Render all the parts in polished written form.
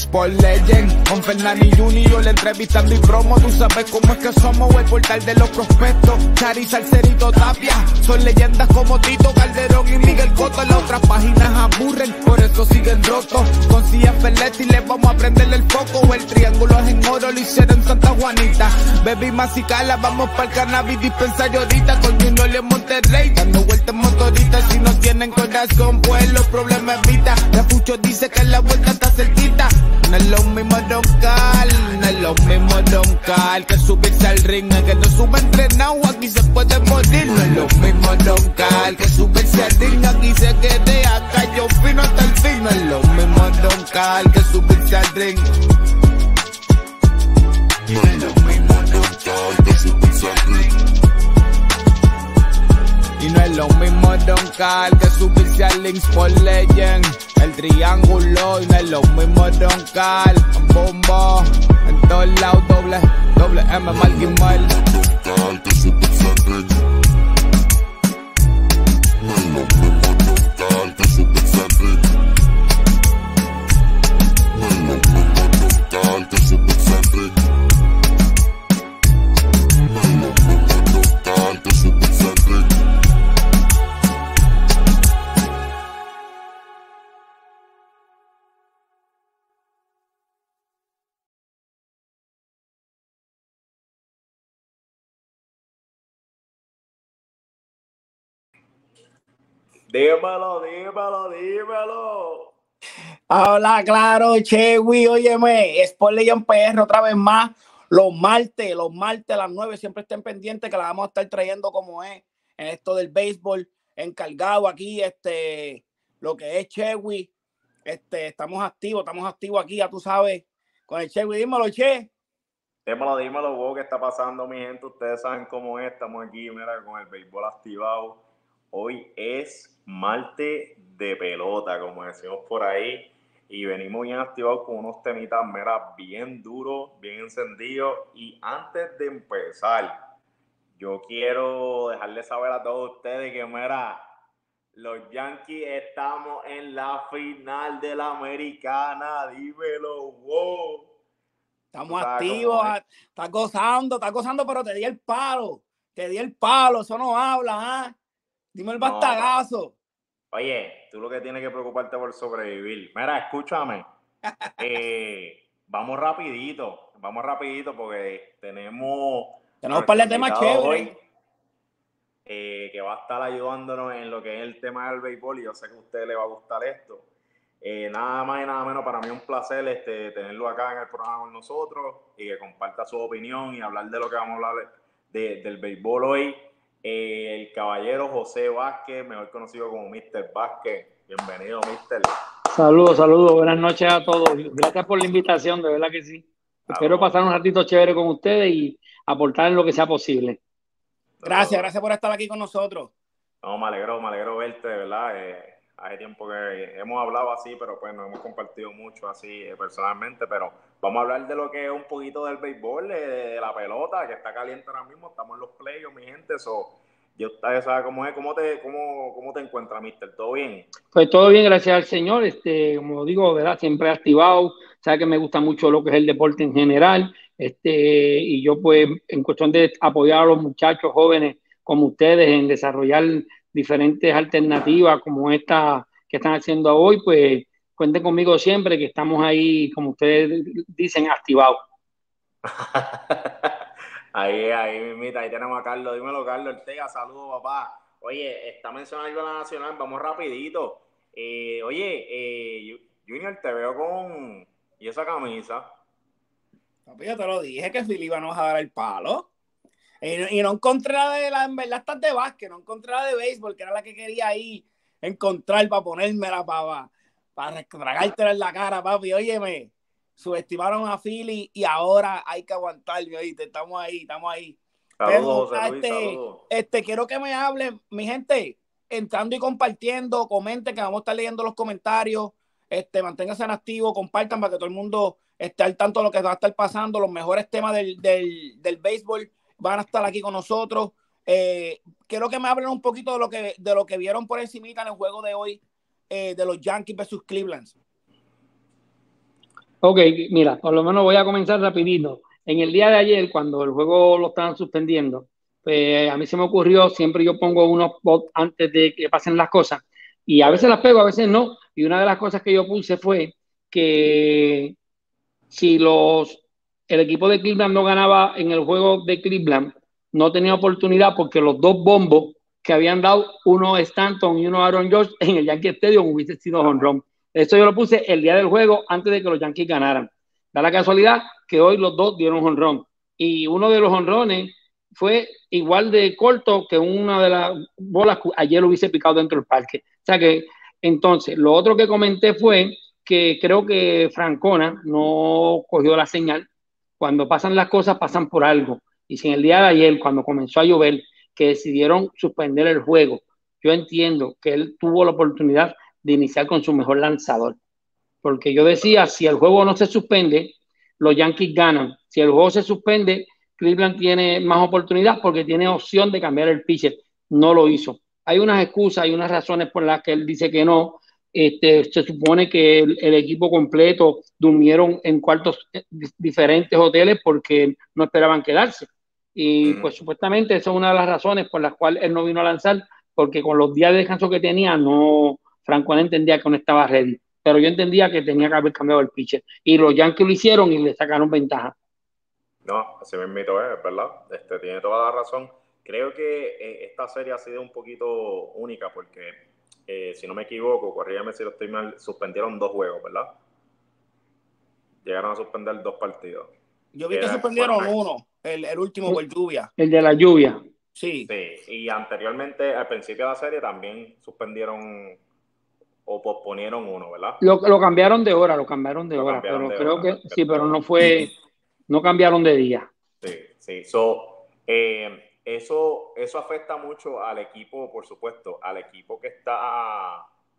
Sport Legend, con Fernando Junior, entrevistando y promo. Tú sabes cómo es que somos, el portal de los prospectos. Chari, Salcerito, Tapia, son leyendas como Tito, Calderón y Miguel Cotto. Las otras páginas aburren, por eso siguen rotos. Con Cia Ferletti les vamos a prenderle el foco. El triángulo es en oro, lo hicieron en Santa Juanita. Baby Masicala, vamos para el cannabis dispensario ahorita. Con Junior en Monterrey, dando vueltas en motorita. Si no tienen corazón, pues los problemas evita. Refucho dice que la vuelta está cerquita. No es lo mismo roncar, no es lo mismo roncar que subirse al ring. El que no sube entrenado, aquí se puede morir. No es lo mismo roncar que subirse al ring. Aquí se quede acá, yo fino hasta el fin. No es lo mismo roncar que subirse al ring. No es lo mismo roncar que subirse al ring. Y no es lo mismo roncar que subirse al Links por Legend. El triángulo, y no es lo mismo roncar. Bombo, en todos lados, doble M, Malguimal. Roncar que subirse al ring. No es lo mismo roncar que subirse al ring. No es lo mismo roncar que subirse al ring. No es lo mismo roncar que subirse al ring. Dímelo. Hola, claro, Chewy, óyeme, Sport Legend PR otra vez más, los martes a las 9, siempre estén pendientes que la vamos a estar trayendo como es, en esto del béisbol, encargado aquí, lo que es Chewy, estamos activos aquí, ya tú sabes, con el Chewy, dímelo, Che. Dímelo, vos, ¿qué está pasando, mi gente? Ustedes saben cómo es, estamos aquí, mira, con el béisbol activado. Hoy es martes de pelota, como decimos por ahí, y venimos bien activados con unos temitas, mira, bien duros, bien encendidos. Y antes de empezar, yo quiero dejarles saber a todos ustedes que, mira, los Yankees estamos en la final de la Americana, dímelo, wow. Estamos activos, estás gozando, pero te di el palo, eso no habla, ¿ah? Dime el bastagazo. Oye, tú lo que tienes que preocuparte por sobrevivir. Mira, escúchame. Vamos rapidito porque tenemos un par de temas chéveres hoy, que va a estar ayudándonos en lo que es el tema del béisbol, y yo sé que a usted le va a gustar esto. Nada más y nada menos, para mí es un placer tenerlo acá en el programa con nosotros y que comparta su opinión y hablar de lo que vamos a hablar del béisbol hoy. El caballero José Vázquez, mejor conocido como Mr. Vázquez. Bienvenido, Mr. Saludos, buenas noches a todos. Gracias por la invitación, de verdad que sí. Espero pasar un ratito chévere con ustedes y aportar en lo que sea posible. Gracias por estar aquí con nosotros. No, me alegro verte, de verdad. Hace tiempo que hemos hablado así, pero pues no hemos compartido mucho así personalmente, pero vamos a hablar de lo que es un poquito del béisbol, de la pelota, que está caliente ahora mismo. Estamos en los playoffs, mi gente. Ya ustedes saben cómo es. ¿Cómo te encuentras, mister? ¿Todo bien? Pues todo bien, gracias al Señor. Como digo, ¿verdad? Siempre activado. Sabe que me gusta mucho lo que es el deporte en general. Y yo, pues, en cuestión de apoyar a los muchachos jóvenes como ustedes en desarrollar diferentes alternativas como esta que están haciendo hoy, pues cuenten conmigo siempre, que estamos ahí, como ustedes dicen, activados. Ahí tenemos a Carlos. Dímelo, Carlos Ortega. Saludos, papá. Oye, está mencionando algo a la Nacional. Vamos rapidito. Junior, te veo con... ¿Y esa camisa? Papi, yo te lo dije que Philly iba a nos a dar el palo. Y no encontré en verdad estás de básquet, no encontré la de béisbol, que era la que quería ahí encontrar para ponérmela, para tragártela en la cara, papi. Óyeme, subestimaron a Philly y ahora hay que aguantarme, oíste, estamos ahí. Saludos, José Luis, saludos. Quiero que me hablen, mi gente, entrando y compartiendo, comenten, que vamos a estar leyendo los comentarios, manténganse en activo, compartan para que todo el mundo esté al tanto de lo que va a estar pasando, los mejores temas del béisbol van a estar aquí con nosotros. Quiero que me hablen un poquito de lo que vieron por encimita en el juego de hoy, de los Yankees versus Cleveland. Ok, mira, por lo menos voy a comenzar rapidito. En el día de ayer, cuando el juego lo estaban suspendiendo, pues a mí se me ocurrió, siempre yo pongo unos spots antes de que pasen las cosas, y a veces las pego, a veces no, y una de las cosas que yo puse fue que si el equipo de Cleveland no ganaba en el juego de Cleveland, no tenía oportunidad porque los dos bombos que habían dado, uno Stanton y uno Aaron George en el Yankee Stadium, hubiese sido home run. Eso yo lo puse el día del juego antes de que los Yankees ganaran. Da la casualidad que hoy los dos dieron home run. Y uno de los home runs fue igual de corto que una de las bolas que ayer lo hubiese picado dentro del parque. O sea que, entonces, lo otro que comenté fue que creo que Francona no cogió la señal. Cuando pasan las cosas, pasan por algo. Y si en el día de ayer, cuando comenzó a llover, que decidieron suspender el juego, yo entiendo que él tuvo la oportunidad de iniciar con su mejor lanzador. Porque yo decía, si el juego no se suspende, los Yankees ganan. Si el juego se suspende, Cleveland tiene más oportunidad porque tiene opción de cambiar el pitcher. No lo hizo. Hay unas excusas, hay unas razones por las que él dice que no. Se supone que el equipo completo durmieron en cuartos diferentes hoteles porque no esperaban quedarse. Y pues supuestamente esa es una de las razones por las cuales él no vino a lanzar, porque con los días de descanso que tenía, Franco no entendía que no estaba ready. Pero yo entendía que tenía que haber cambiado el pitcher. Y los Yankees lo hicieron y le sacaron ventaja. No, así mismito es, ¿verdad? Tiene toda la razón. Creo que esta serie ha sido un poquito única porque, si no me equivoco, corrígame si lo estoy mal, suspendieron 2 juegos, ¿verdad? Llegaron a suspender 2 partidos. Yo vi que suspendieron uno, el último por lluvia. El de la lluvia. Sí. Sí, y anteriormente, al principio de la serie, también suspendieron o posponieron uno, ¿verdad? Lo cambiaron de hora, pero creo que sí, pero no cambiaron de día. Sí. Eso afecta mucho al equipo, por supuesto, al equipo que está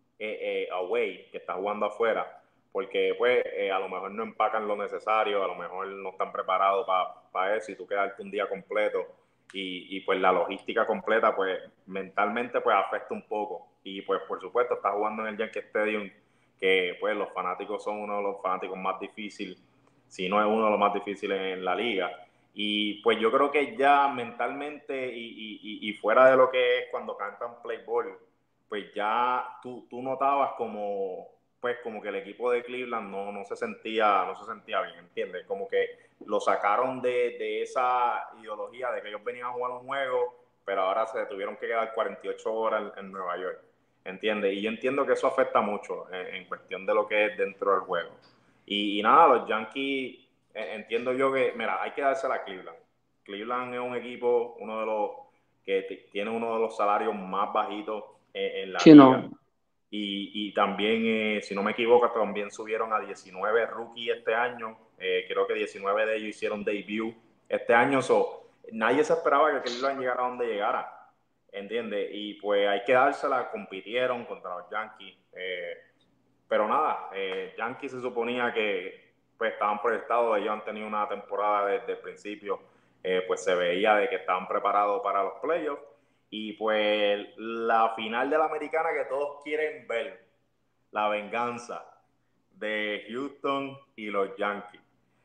away, que está jugando afuera, porque pues a lo mejor no empacan lo necesario, a lo mejor no están preparados para eso y tú quedarte un día completo y pues la logística completa pues mentalmente pues afecta un poco y pues por supuesto estás jugando en el Yankee Stadium que pues los fanáticos son uno de los fanáticos más difíciles, si no es uno de los más difíciles en la liga. Y pues yo creo que ya mentalmente y fuera de lo que es cuando cantan play ball, pues ya tú notabas como que el equipo de Cleveland no se sentía bien, ¿entiendes? Como que lo sacaron de esa ideología de que ellos venían a jugar un juego, pero ahora se tuvieron que quedar 48 horas en Nueva York, ¿entiendes? Y yo entiendo que eso afecta mucho en cuestión de lo que es dentro del juego. Y nada, los Yankees, entiendo yo que, mira, hay que dársela a Cleveland. Cleveland es un equipo, uno de los que tiene uno de los salarios más bajitos en la liga. No. Y también, si no me equivoco, también subieron a 19 rookies este año. Creo que 19 de ellos hicieron debut este año. Nadie se esperaba que Cleveland llegara a donde llegara, ¿entiendes? Y pues hay que dársela, compitieron contra los Yankees. Pero nada, Yankees se suponía que pues estaban proyectados, ellos han tenido una temporada desde el principio, pues se veía de que estaban preparados para los playoffs. Y pues la final de la Americana que todos quieren ver, la venganza de Houston y los Yankees.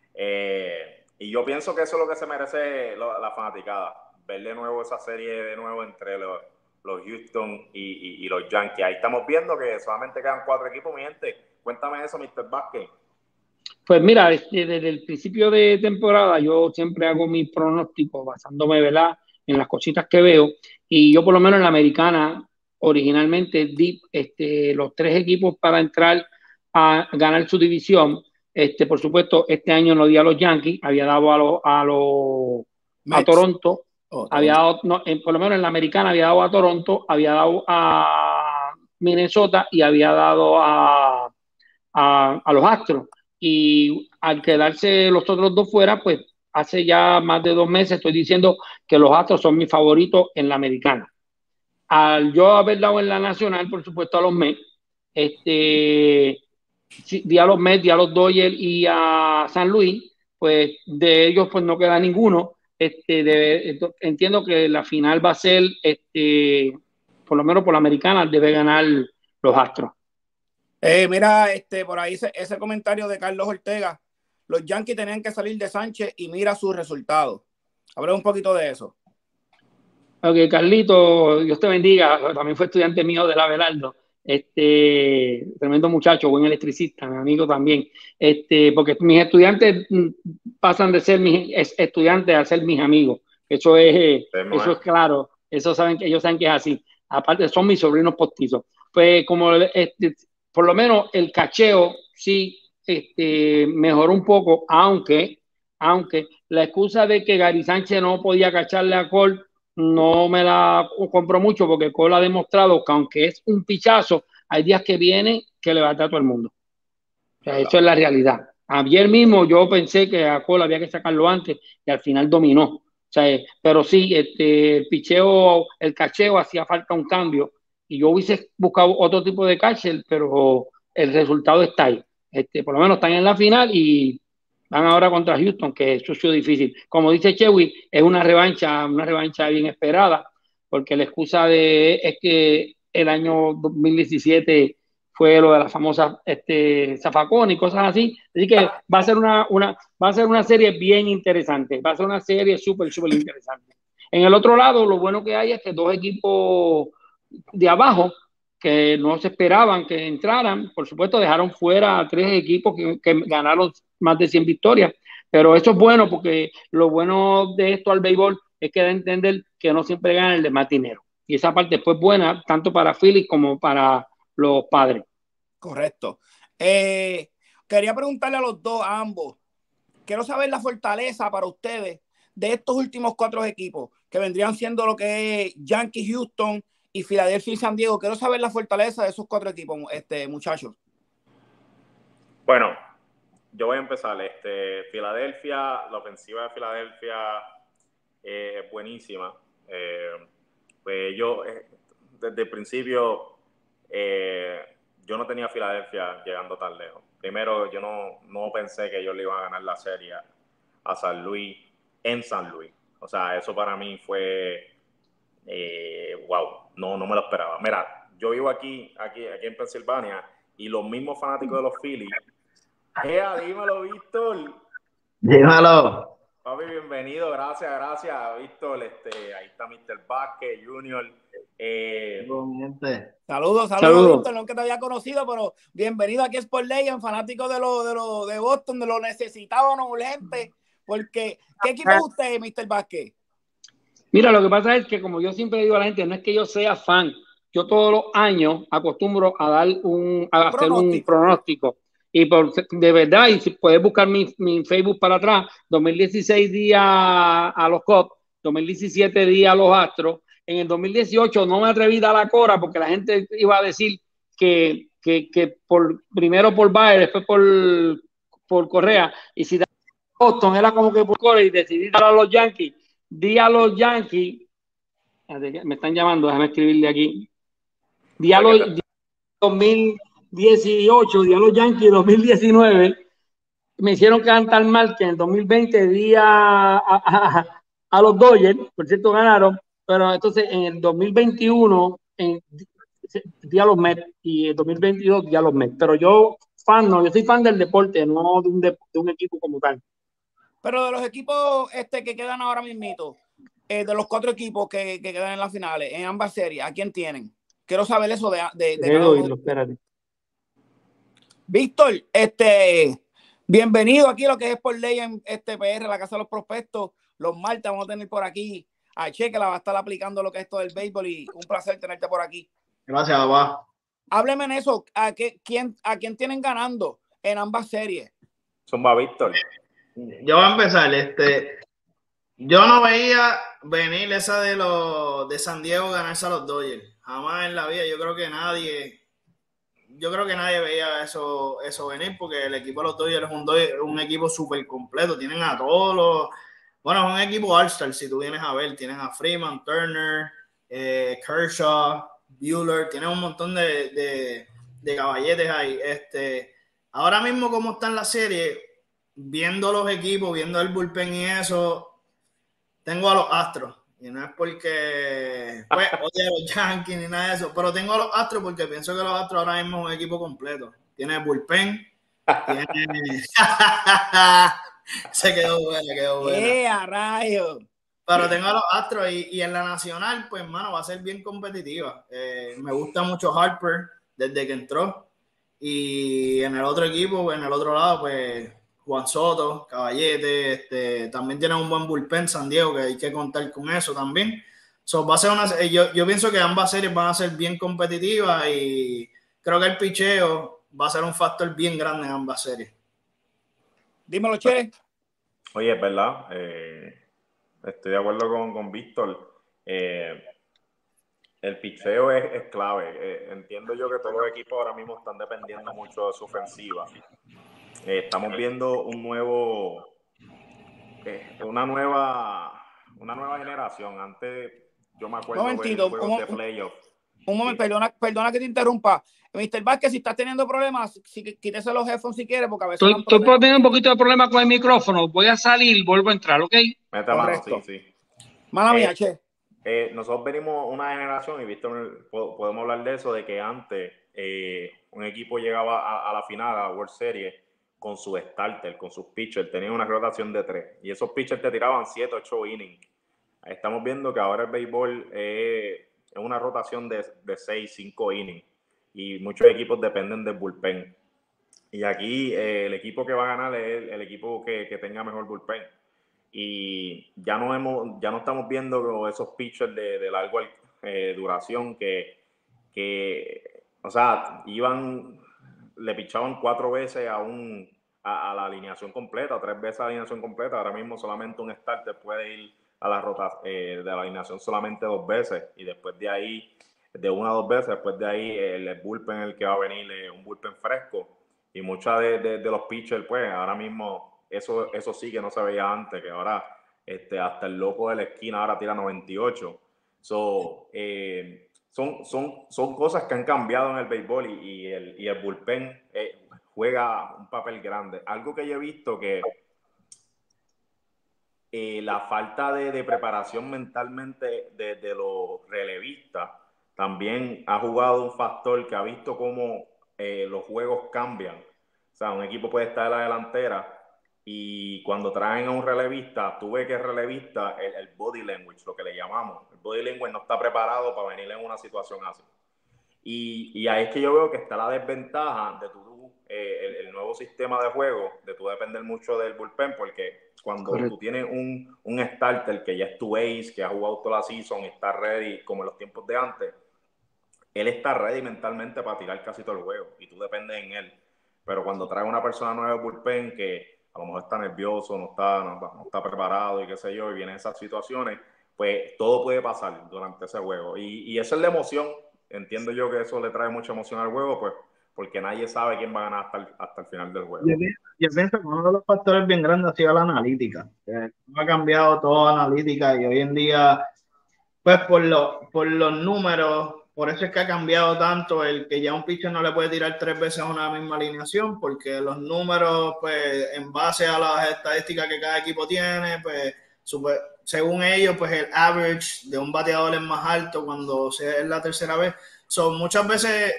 Y yo pienso que eso es lo que se merece la fanaticada, ver de nuevo esa serie de nuevo entre los Houston y los Yankees. Ahí estamos viendo que solamente quedan 4 equipos, mi gente. Cuéntame eso, Mr. Vázquez. Pues mira, desde el principio de temporada yo siempre hago mis pronósticos basándome, ¿verdad?, en las cositas que veo, y yo por lo menos en la Americana originalmente di los 3 equipos para entrar a ganar su división. Por supuesto, este año no di a los Yankees, había dado a Toronto, había dado, por lo menos en la Americana había dado a Toronto, había dado a Minnesota y había dado a los Astros. Y al quedarse los otros 2 fuera, pues hace ya más de 2 meses estoy diciendo que los Astros son mis favoritos en la Americana. Al yo haber dado en la Nacional, por supuesto, a los Mets, di a los Mets, di a los Dodgers y a San Luis, pues de ellos pues no queda ninguno. Entiendo que la final va a ser, por lo menos por la Americana, debe ganar los Astros. Mira, por ahí ese comentario de Carlos Ortega. Los Yankees tenían que salir de Sánchez y mira sus resultados. Hablé un poquito de eso. Ok, Carlito, Dios te bendiga. También fue estudiante mío de la Abelardo. Tremendo muchacho, buen electricista, mi amigo también. Porque mis estudiantes pasan de ser mis estudiantes a ser mis amigos. Eso es claro. Ellos saben que es así. Aparte, son mis sobrinos postizos. Pues como por lo menos el cacheo sí mejoró un poco, aunque la excusa de que Gary Sánchez no podía cacharle a Cole no me la compro mucho, porque Cole ha demostrado que aunque es un pichazo, hay días que viene que le va a dar a todo el mundo. O sea, eso es la realidad. Ayer mismo yo pensé que a Cole había que sacarlo antes y al final dominó. O sea, pero sí, el picheo, el cacheo hacía falta un cambio y yo hubiese buscado otro tipo de catcher, pero el resultado está ahí. Por lo menos están en la final y van ahora contra Houston, que eso ha sido difícil. Como dice Chewy, es una revancha bien esperada, porque la excusa es que el año 2017 fue lo de las famosas zafacón y cosas así. Así que va a ser una serie bien interesante. Va a ser una serie súper interesante. En el otro lado, lo bueno que hay es que dos equipos de abajo que no se esperaban que entraran, por supuesto dejaron fuera a tres equipos que ganaron más de 100 victorias, pero eso es bueno porque lo bueno de esto al béisbol es que da a entender que no siempre gana el de más dinero. Y esa parte fue buena tanto para Phillies como para los Padres. Correcto. Quería preguntarle a los dos, a ambos, quiero saber la fortaleza para ustedes de estos últimos cuatro equipos, que vendrían siendo lo que es Yankees, Houston y Filadelfia y San Diego. Quiero saber la fortaleza de esos cuatro equipos, muchachos. Bueno, yo voy a empezar. Filadelfia, la ofensiva de Filadelfia es buenísima. Pues yo, desde el principio, yo no tenía Filadelfia llegando tan lejos. Primero, yo no pensé que ellos le iban a ganar la serie a San Luis en San Luis. O sea, eso para mí fue wow, no me lo esperaba. Mira, yo vivo aquí en Pensilvania y los mismos fanáticos de los Phillies. Dímelo, Víctor. Dímelo. Papi, bienvenido, gracias, Víctor. Ahí está Mr. Vázquez Junior. Saludos, Víctor, nunca te había conocido, pero bienvenido aquí a Sport Legends, fanático de Boston, de lo necesitábamos urgente, porque ¿qué equipo es usted, Mr. Vázquez? Mira, lo que pasa es que como yo siempre digo a la gente, no es que yo sea fan, yo todos los años acostumbro a dar hacer un pronóstico. Y de verdad, y si puedes buscar mi Facebook para atrás, 2016 días a los Cubs, 2017 días a los Astros. En el 2018 no me atreví a dar la cora porque la gente iba a decir que primero por Baez, después por Correa. Y si daba Boston era como que por cora y decidí dar a los Yankees. Di a los Yankees. Me están llamando, déjame escribirle aquí. Di a los 2018, di a los Yankees 2019. Me hicieron cantar mal que en el 2020 di a los Dodgers, por cierto ganaron, pero entonces en el 2021 di a los Mets y en el 2022 di a los Mets. Pero yo soy fan del deporte, no de un equipo como tal. Pero de los equipos que quedan ahora mismito, de los cuatro equipos que quedan en las finales, en ambas series, ¿a quién tienen? Quiero saber eso de espérate. Víctor, bienvenido aquí a lo que es Sport Legends PR, la Casa de los Prospectos. Los martes vamos a tener por aquí a Che, que la va a estar aplicando lo que es esto del béisbol, y un placer tenerte por aquí. Gracias, papá. Hábleme en eso, ¿a quién tienen ganando en ambas series? Zumba, Víctor. Yo voy a empezar, yo no veía venir esa de San Diego ganarse a los Dodgers. Jamás en la vida. Yo creo que nadie veía eso venir, porque el equipo de los Dodgers es un equipo súper completo. Tienen a todos los... Bueno, es un equipo All-Star, si tú vienes a ver. Tienen a Freeman, Turner, Kershaw, Buehler. Tienen un montón de caballetes ahí. Ahora mismo, como está en la serie, viendo los equipos, viendo el bullpen y eso, tengo a los Astros. Y no es porque pues odie a los Yankees ni nada de eso, pero tengo a los Astros porque pienso que los Astros ahora mismo es un equipo completo. Tiene bullpen, tiene... Se quedó buena. ¡A rayos! Pero tengo a los Astros y en la nacional, pues, mano, va a ser bien competitiva. Me gusta mucho Harper desde que entró. Y en el otro equipo, en el otro lado, pues, Juan Soto, Caballete, también tienen un buen bullpen San Diego, que hay que contar con eso también. So, va a ser yo pienso que ambas series van a ser bien competitivas y creo que el picheo va a ser un factor bien grande en ambas series. Dímelo, Che. Oye, es verdad. Estoy de acuerdo con Víctor. El picheo es clave. Entiendo yo que todos los equipos ahora mismo están dependiendo mucho de su ofensiva. Estamos viendo una nueva generación. Antes yo me acuerdo de juegos de playoff. Un momento, perdona que te interrumpa. Mr. Vázquez, si estás teniendo problemas, quítese los headphones si quieres, porque a veces estoy teniendo un poquito de problema con el micrófono. Voy a salir, vuelvo a entrar, ¿ok? Mete mano, sí. Mala mía, Che. Nosotros venimos una generación, y Víctor, podemos hablar de eso, de que antes un equipo llegaba a la final, a la World Series, con su starter, con sus pitchers, tenía una rotación de 3, y esos pitchers te tiraban 7, 8 innings. Estamos viendo que ahora el béisbol es una rotación de 6, 5 innings, y muchos equipos dependen del bullpen. Y aquí el equipo que va a ganar es el equipo que tenga mejor bullpen. Y ya no estamos viendo esos pitchers de larga duración que o sea, le pichaban 4 veces a la alineación completa, 3 veces a la alineación completa. Ahora mismo solamente un starter puede ir a la de la alineación solamente 2 veces, y después de ahí, de 1 a 2 veces, después de ahí el bullpen el que va a venir es un bullpen fresco. Y muchos de los pitchers, pues ahora mismo eso sí que no se veía antes, que ahora hasta el loco de la esquina ahora tira 98. Son cosas que han cambiado en el béisbol, y el bullpen juega un papel grande. Algo que yo he visto que la falta de preparación mentalmente de los relevistas también ha jugado un factor, que ha visto cómo los juegos cambian. O sea, un equipo puede estar en la delantera, y cuando traen a un relevista, tú ves que el relevista, el body language, lo que le llamamos, el body language no está preparado para venir en una situación así. Y ahí es que yo veo que está la desventaja de el nuevo sistema de juego, de tú depender mucho del bullpen, porque cuando tú tienes un starter que ya es tu ace, que ha jugado toda la season y está ready, como en los tiempos de antes, él está ready mentalmente para tirar casi todo el juego, y tú dependes en él. Pero cuando trae una persona nueva de bullpen que a lo mejor está nervioso, no está preparado y qué sé yo, y vienen esas situaciones, pues todo puede pasar durante ese juego. Y esa es la emoción. Entiendo yo que eso le trae mucha emoción al juego, pues, porque nadie sabe quién va a ganar hasta el final del juego. Yo pienso que uno de los factores bien grandes ha sido la analítica. Ha cambiado toda la analítica, y hoy en día, pues por los números, por eso es que ha cambiado tanto el que ya un pitcher no le puede tirar 3 veces a una misma alineación, porque los números, pues en base a las estadísticas que cada equipo tiene, pues según ellos, pues el average de un bateador es más alto cuando es la tercera vez. Muchas veces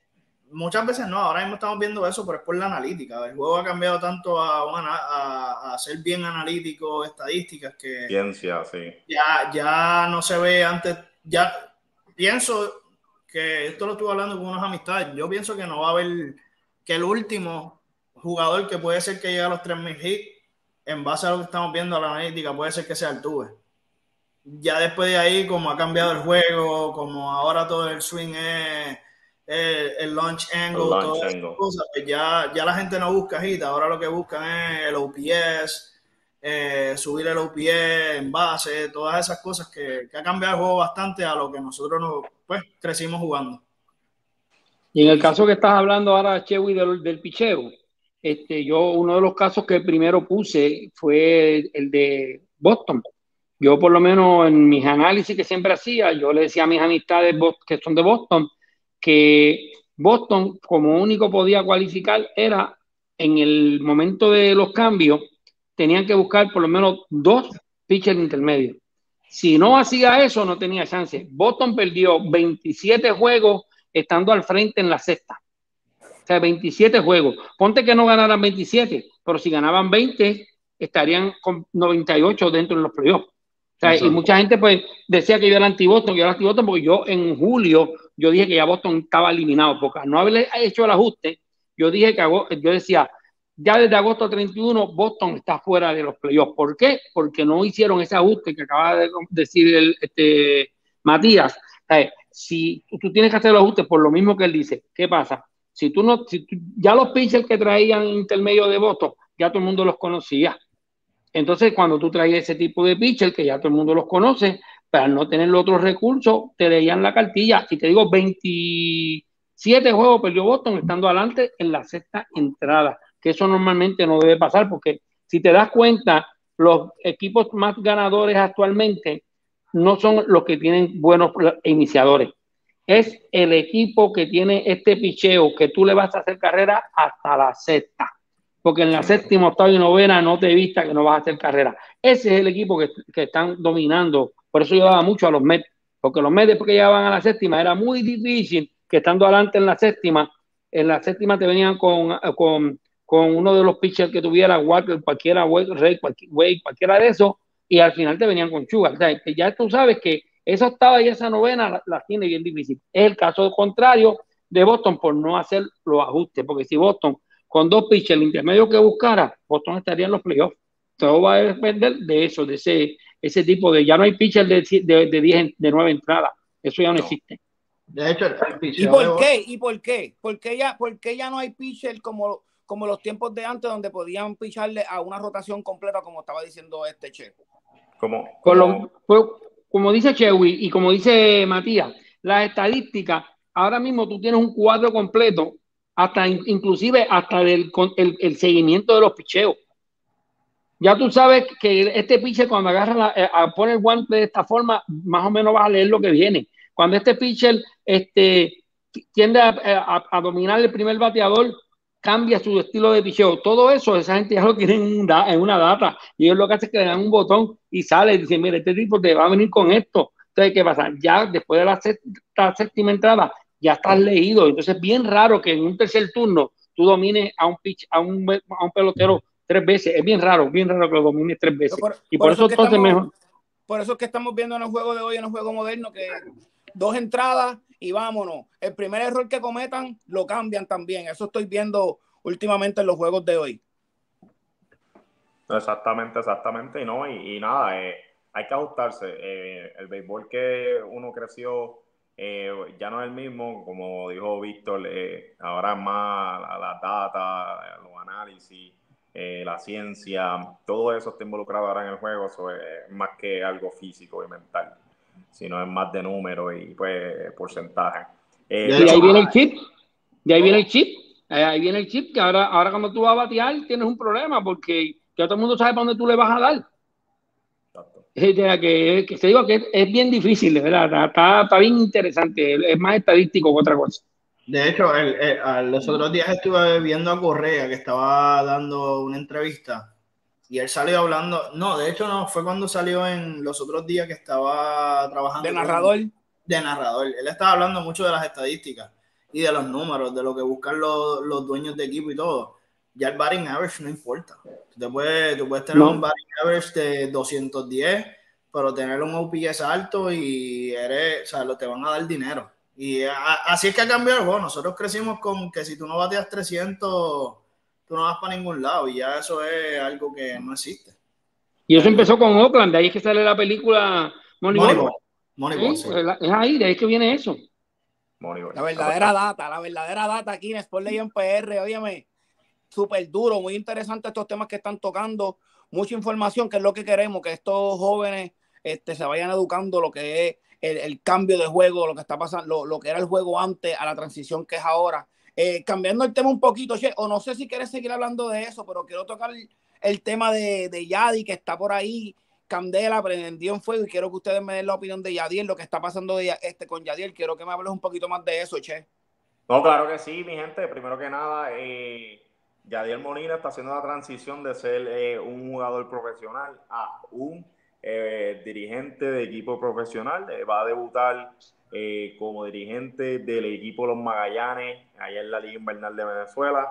no, ahora mismo estamos viendo eso, pero es por la analítica. El juego ha cambiado tanto a ser bien analítico, estadísticas, que ciencia, sí. Ya no se ve antes. Ya pienso que esto lo estuve hablando con unas amistades. Yo pienso que no va a haber, que el último jugador que puede ser que llegue a los 3,000 hits, en base a lo que estamos viendo a la analítica, puede ser que sea Altuve. Ya después de ahí, como ha cambiado el juego, como ahora todo el swing es el launch angle, todas esas cosas, pues ya la gente no busca hit, ahora lo que buscan es el OPS, subir el OPS en base, todas esas cosas que ha cambiado el juego bastante a lo que nosotros pues crecimos jugando. Y en el caso que estás hablando ahora, Chewy, del picheo, yo uno de los casos que primero puse fue el de Boston. Yo por lo menos en mis análisis que siempre hacía, yo le decía a mis amistades que son de Boston, que Boston como único podía cualificar era en el momento de los cambios, tenían que buscar por lo menos 2 pitchers intermedios. Si no hacía eso, no tenía chance. Boston perdió 27 juegos estando al frente en la sexta. O sea, 27 juegos. Ponte que no ganaran 27, pero si ganaban 20, estarían con 98 dentro de los playoffs. O sea, y mucha gente pues decía que yo era anti-Boston, porque yo en julio yo dije que ya Boston estaba eliminado, porque al no haberle hecho el ajuste, yo decía, ya desde agosto 31 Boston está fuera de los playoffs. ¿Por qué? Porque no hicieron ese ajuste que acaba de decir Matías. O sea, si tú tienes que hacer los ajustes por lo mismo que él dice, ¿qué pasa? Ya los pitchers que traían intermedio de Boston, ya todo el mundo los conocía. Entonces, cuando tú traías ese tipo de pitcher que ya todo el mundo los conoce, para no tener los otros recursos, te leían la cartilla. Y te digo, 27 juegos perdió Boston estando adelante en la sexta entrada, que eso normalmente no debe pasar, porque si te das cuenta, los equipos más ganadores actualmente no son los que tienen buenos iniciadores. Es el equipo que tiene este picheo que tú le vas a hacer carrera hasta la sexta. Porque en la séptima, octava y novena no te vista que no vas a hacer carrera. Ese es el equipo que están dominando. Por eso yo daba mucho a los Mets, porque los Mets después que llegaban a la séptima era muy difícil que estando adelante en la séptima te venían con uno de los pitchers que tuviera Walker, cualquiera, Ray, cualquiera de esos, y al final te venían con Sugar. O sea, que ya tú sabes que esa octava y esa novena las tiene bien difícil. Es el caso contrario de Boston por no hacer los ajustes, porque si Boston con dos pitchers, el intermedio que buscara, Boston estaría en los playoffs. Todo va a depender de eso, de ese tipo de... Ya no hay pitcher de 9 entradas. Eso ya no existe. De hecho, el pitcher. ¿Y por qué? ¿Por qué ya no hay pitcher como los tiempos de antes donde podían picharle a una rotación completa, como estaba diciendo Che? Como dice Chewy y como dice Matías, las estadísticas, ahora mismo tú tienes un cuadro completo inclusive hasta el seguimiento de los picheos. Ya tú sabes que este pitcher cuando agarra pone el guante de esta forma, más o menos vas a leer lo que viene. Cuando este pitcher tiende a dominar el primer bateador, cambia su estilo de picheo. Todo eso, esa gente ya lo tiene en una data. Y ellos lo que hacen es que le dan un botón y sale y dicen, mira, este tipo te va a venir con esto. Entonces, ¿qué pasa? Ya después de la séptima entrada, ya estás leído. Entonces es bien raro que en un tercer turno tú domines a un pelotero 3 veces. Es bien raro que lo domines 3 veces. Por eso entonces mejor. Por eso es que estamos viendo en el juego de hoy, en el juego moderno, que 2 entradas y vámonos. El primer error que cometan lo cambian también. Eso estoy viendo últimamente en los juegos de hoy. Exactamente. Y nada, hay que ajustarse. El béisbol que uno creció ya no es el mismo, como dijo Víctor, ahora es más la data, los análisis, la ciencia, todo eso está involucrado ahora en el juego. Eso es más que algo físico y mental, sino es más de número y pues porcentaje. Y ahí viene el chip, ahí viene el chip, que ahora cuando tú vas a batear tienes un problema porque ya todo el mundo sabe para dónde tú le vas a dar. Que se digo que es bien difícil, de verdad, está bien interesante, es más estadístico que otra cosa. De hecho, los otros días estuve viendo a Correa que estaba dando una entrevista y él salió hablando, de hecho no, fue cuando salió en los otros días que estaba trabajando de narrador. Él estaba hablando mucho de las estadísticas y de los números, de lo que buscan los dueños de equipo y todo. Ya el batting average no importa. Tú puedes tener un batting average de 210, pero tener un OPS alto y te van a dar dinero. Y así es que ha cambiado el juego. Nosotros crecimos con que si tú no bateas 300, tú no vas para ningún lado. Y ya eso es algo que no existe. Y eso empezó con Oakland. De ahí es que sale la película Moneyball. Sí. Es ahí, de ahí que viene eso. Moneyball. La verdadera data aquí en Sport Legend PR. Óyeme, súper duro, muy interesante estos temas que están tocando. Mucha información, que es lo que queremos, que estos jóvenes se vayan educando lo que es el cambio de juego, lo que está pasando, lo que era el juego antes a la transición que es ahora. Cambiando el tema un poquito, Che, o no sé si quieres seguir hablando de eso, pero quiero tocar el tema de Yadi, que está por ahí, candela, prendió en fuego, y quiero que ustedes me den la opinión de Yadiel, lo que está pasando con Yadiel. Quiero que me hables un poquito más de eso, Che. No, claro que sí, mi gente. Primero que nada, Yadiel Molina está haciendo la transición de ser un jugador profesional a un dirigente de equipo profesional, va a debutar como dirigente del equipo Los Magallanes, allá en la Liga Invernal de Venezuela.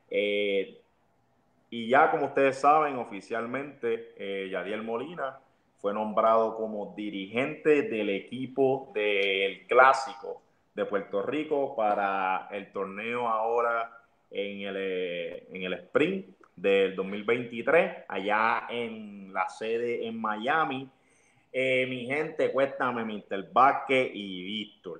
Y ya como ustedes saben, oficialmente Yadiel Molina fue nombrado como dirigente del equipo del Clásico de Puerto Rico para el torneo ahora en el Sprint del 2023, allá en la sede en Miami. Mi gente, cuéntame, Mr. Vázquez y Víctor.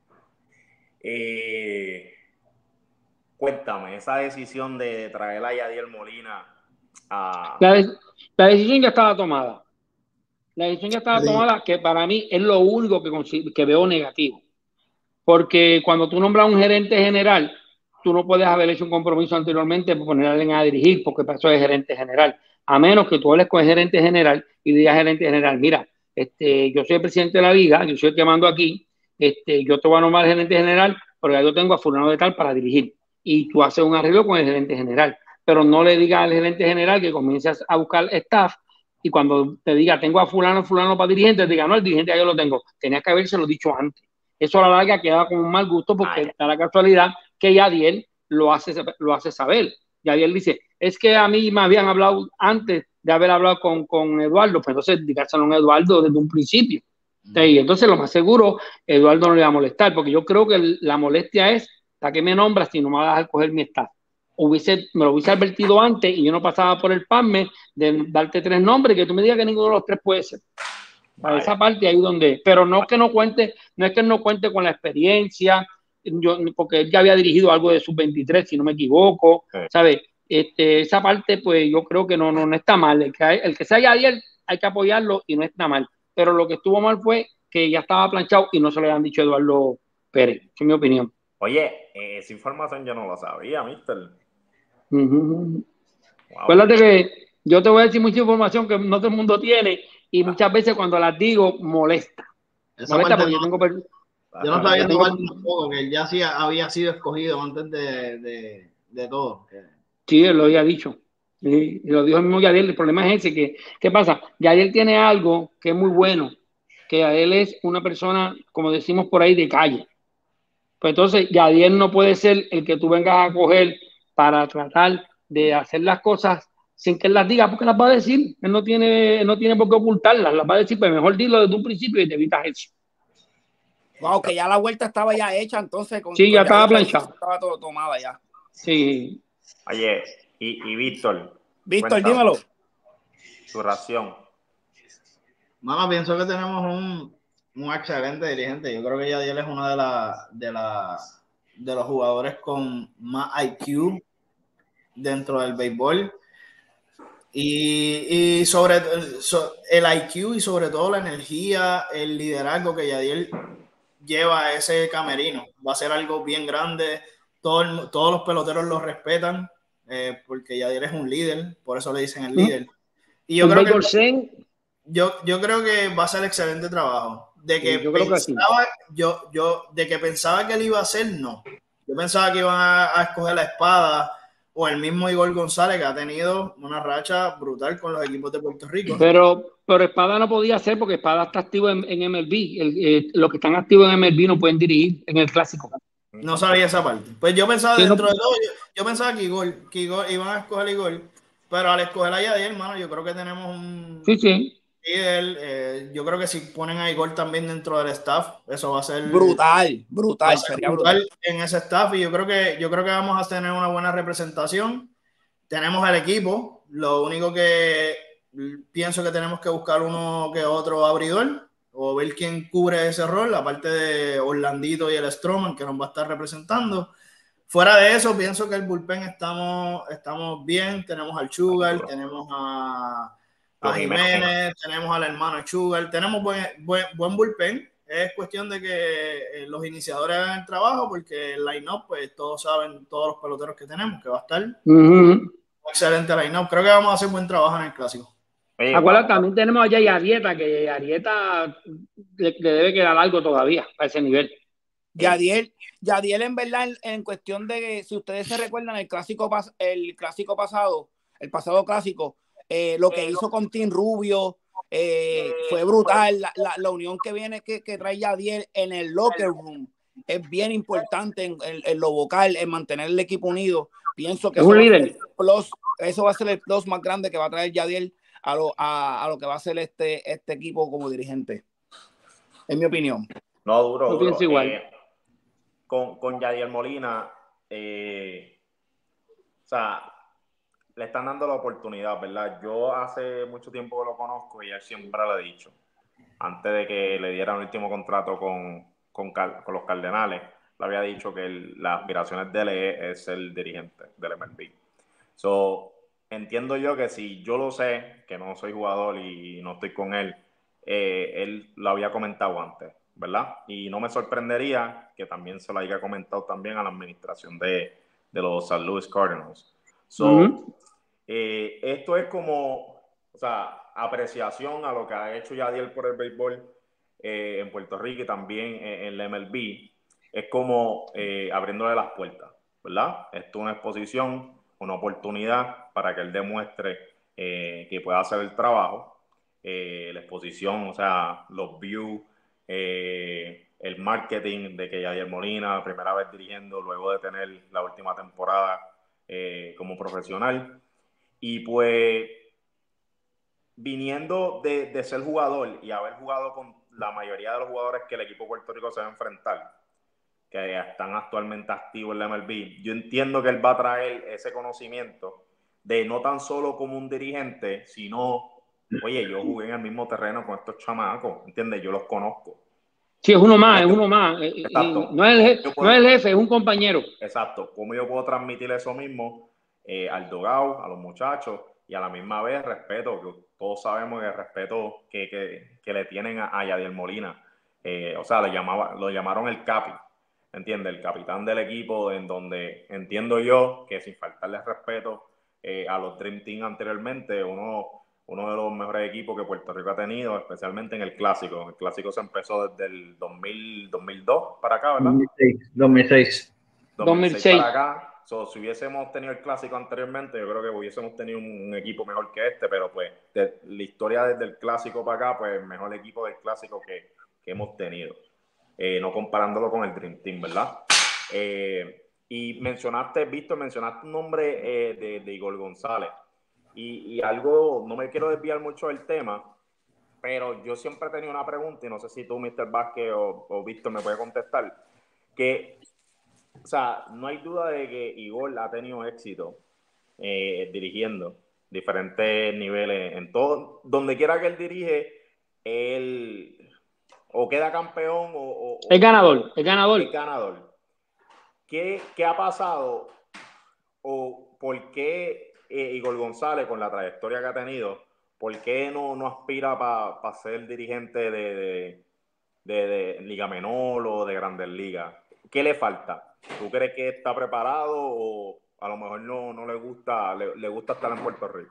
Cuéntame, esa decisión de traer a Yadiel Molina a... La decisión ya estaba tomada. La decisión ya estaba tomada, que para mí es lo único que veo negativo. Porque cuando tú nombras un gerente general, tú no puedes haber hecho un compromiso anteriormente por poner a alguien a dirigir, porque pasó de gerente general. A menos que tú hables con el gerente general y digas al gerente general, mira, yo soy el presidente de la liga, yo soy el que mando aquí, yo te voy a nombrar gerente general, pero ya yo tengo a fulano de tal para dirigir. Y tú haces un arreglo con el gerente general. Pero no le digas al gerente general que comiences a buscar staff y cuando te diga tengo a fulano para dirigente, te diga no, el dirigente ya yo lo tengo. Tenías que habérselo dicho antes. Eso a la larga queda con un mal gusto porque da la casualidad que Yadiel lo hace saber. Yadiel dice, es que a mí me habían hablado antes de haber hablado con Eduardo, pues entonces dígaselo a Eduardo desde un principio. Y entonces lo más seguro, Eduardo no le va a molestar, porque yo creo que la molestia es, ¿para qué me nombras si no me vas a dejar coger mi staff? Me lo hubiese advertido antes y yo no pasaba por el PAME de darte 3 nombres y que tú me digas que ninguno de los 3 puede ser. Para esa parte ahí donde, pero no es que no cuente con la experiencia, porque él ya había dirigido algo de sub-23, si no me equivoco, ¿sabes? Esa parte, pues yo creo que no está mal. El que sea Yadiel hay que apoyarlo y no está mal. Pero lo que estuvo mal fue que ya estaba planchado y no se lo habían dicho a Eduardo Pérez, es mi opinión. Oye, esa información yo no la sabía, mister. Wow. Acuérdate que yo te voy a decir mucha información que no todo el mundo tiene y muchas veces cuando las digo molesta. Molesta porque yo no sabía tampoco que él ya sí había sido escogido antes de todo. Sí, él lo había dicho. Y lo dijo el mismo Yadiel. El problema es ese, ¿qué pasa? Yadiel tiene algo que es muy bueno, que Yadiel es una persona, como decimos por ahí, de calle. Pues entonces Yadiel no puede ser el que tú vengas a coger para tratar de hacer las cosas sin que él las diga, porque las va a decir. Él no tiene por qué ocultarlas, las va a decir, pues mejor dilo desde un principio y te evitas eso. Wow, que ya la vuelta estaba ya hecha, entonces. Sí, ya estaba planchado. Estaba todo tomada ya. Sí. Oye, y Víctor. Víctor, dímelo. Tu ración. Mano, pienso que tenemos un excelente dirigente. Yo creo que Yadiel es uno de los jugadores con más IQ dentro del béisbol. Y sobre el IQ y sobre todo la energía, el liderazgo que Yadiel lleva a ese camerino. Va a ser algo bien grande. Todos los peloteros lo respetan porque Yadiel es un líder, por eso le dicen el líder. Y yo creo que va a ser excelente trabajo. De que pensaba que él iba a hacer, no. Yo pensaba que iban a escoger la Espada o el mismo Igor González, que ha tenido una racha brutal con los equipos de Puerto Rico. Pero Espada no podía ser porque Espada está activo en MLB. Los que están activos en MLB no pueden dirigir en el Clásico. No sabía esa parte. Pues yo pensaba de todo, yo pensaba que Igor iban a escoger a Igor, pero al escoger a Yadiel, hermano, yo creo que tenemos un líder. Yo creo que si ponen a Igor también dentro del staff, eso va a ser brutal. Sería brutal en ese staff, y yo creo que vamos a tener una buena representación. Tenemos el equipo, lo único que pienso que tenemos que buscar uno que otro abridor o ver quién cubre ese rol, aparte de Orlandito y el Stroman, que nos va a estar representando. Fuera de eso, pienso que el bullpen estamos bien. Tenemos al Sugar, tenemos a Jiménez, tenemos al hermano Sugar, tenemos buen bullpen. Es cuestión de que los iniciadores hagan el trabajo, porque el line-up, pues todos saben, todos los peloteros que tenemos, que va a estar excelente line-up. Creo que vamos a hacer buen trabajo en el Clásico. Acuérdate, también tenemos allá a Arrieta, que Arrieta le debe quedar algo todavía a ese nivel. Yadiel en verdad, en cuestión de que, si ustedes se recuerdan el pasado clásico, lo que hizo con Tim Rubio, fue brutal. La unión que viene que trae Yadiel en el locker room es bien importante en lo vocal, en mantener el equipo unido. Pienso que eso va a ser el plus más grande que va a traer Yadiel a lo que va a ser este equipo como dirigente. En mi opinión. No, duro. Yo pienso igual. Con Yadiel Molina, o sea, le están dando la oportunidad, ¿verdad? Yo hace mucho tiempo que lo conozco y él siempre lo ha dicho. Antes de que le dieran el último contrato con los Cardenales, le había dicho que las aspiraciones de él es ser dirigente del MLB. So, entiendo yo que si yo lo sé, que no soy jugador y no estoy con él lo había comentado antes, ¿verdad? Y no me sorprendería que también se lo haya comentado también a la administración de los St. Louis Cardinals. So, esto es como, o sea, apreciación a lo que ha hecho Yadiel por el béisbol en Puerto Rico y también en la MLB. Es como abriéndole las puertas, ¿verdad? Esto es una exposición, una oportunidad para que él demuestre que puede hacer el trabajo. La exposición, o sea, los views, el marketing de que Yadiel Molina, primera vez dirigiendo, luego de tener la última temporada como profesional. Y pues, viniendo de ser jugador y haber jugado con la mayoría de los jugadores que el equipo de Puerto Rico se va a enfrentar, que están actualmente activos en la MLB, yo entiendo que él va a traer ese conocimiento de no tan solo como un dirigente, sino, oye, yo jugué en el mismo terreno con estos chamacos, ¿entiendes? Yo los conozco. Sí, es uno más, es uno más. Exacto. No es el jefe, es un compañero. Exacto. ¿Cómo yo puedo transmitir eso mismo al dogado, a los muchachos, y a la misma vez respeto, que todos sabemos el respeto que le tienen a Yadiel Molina? O sea, lo llamaron el Capi, ¿entiendes? El capitán del equipo, en donde entiendo yo que sin faltarle respeto a los Dream Team anteriormente, uno de los mejores equipos que Puerto Rico ha tenido, especialmente en el Clásico. El Clásico se empezó desde el 2002 para acá, ¿verdad? 2006 para acá. So, si hubiésemos tenido el Clásico anteriormente, yo creo que hubiésemos tenido un equipo mejor que este, pero pues la historia desde el Clásico para acá, pues mejor equipo del Clásico que hemos tenido. No comparándolo con el Dream Team, ¿verdad? Y mencionaste un nombre de Igor González. Y algo, no me quiero desviar mucho del tema, pero yo siempre he tenido una pregunta, y no sé si tú, Mr. Vázquez o Víctor, me puede contestar, que, o sea, no hay duda de que Igor ha tenido éxito dirigiendo diferentes niveles, en todo, donde quiera que él dirige, él o queda campeón es ganador. Es ganador. ¿Qué ha pasado o por qué Igor González, con la trayectoria que ha tenido, por qué no aspira para ser dirigente de Liga Menor o de Grandes Ligas? ¿Qué le falta? ¿Tú crees que está preparado o a lo mejor no le gusta estar en Puerto Rico?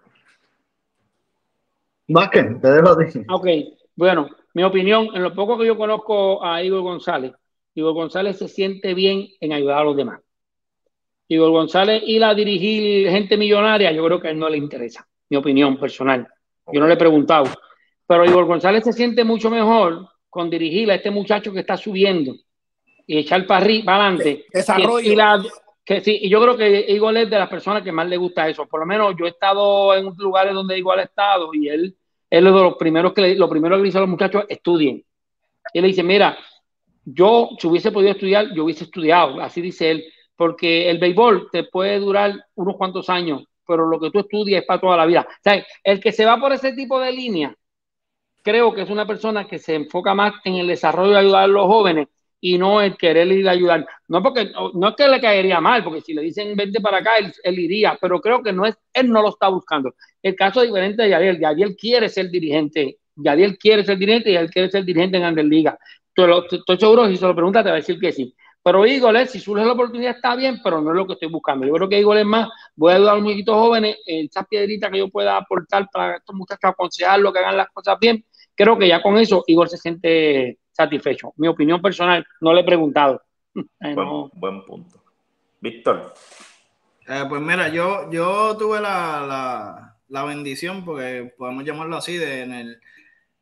Vázquez, te dejo decir. Ok, bueno, mi opinión, en lo poco que yo conozco a Igor González se siente bien en ayudar a los demás. Igor González ir a dirigir gente millonaria, yo creo que a él no le interesa, mi opinión personal. Yo no le he preguntado, pero Igor González se siente mucho mejor con dirigir a este muchacho que está subiendo y echar para adelante. Desarrollo. Y yo creo que Igor es de las personas que más le gusta eso. Por lo menos yo he estado en lugares donde Igor ha estado y él es de los primeros que le dice a los muchachos, estudien. Y él le dice, mira, yo si hubiese podido estudiar, yo hubiese estudiado, así dice él, porque el béisbol te puede durar unos cuantos años, pero lo que tú estudias es para toda la vida. O sea, el que se va por ese tipo de línea, creo que es una persona que se enfoca más en el desarrollo de ayudar a los jóvenes y no el querer ir a ayudar. No es que le caería mal, porque si le dicen vente para acá, él iría, pero creo que él no lo está buscando. El caso es diferente de Yadiel. Yadiel quiere ser dirigente. Y él quiere ser dirigente en Grandes Ligas. Estoy seguro que si se lo pregunta te va a decir que sí. Pero Igor, si surge la oportunidad está bien, pero no es lo que estoy buscando. Yo creo que Igor es más, voy a ayudar a los muchachitos jóvenes, esas piedritas que yo pueda aportar para estos muchachos aconsejarlos que hagan las cosas bien. Creo que ya con eso Igor se siente satisfecho. Mi opinión personal, no le he preguntado. Buen punto. Víctor. Pues mira, yo tuve la bendición, porque podemos llamarlo así, en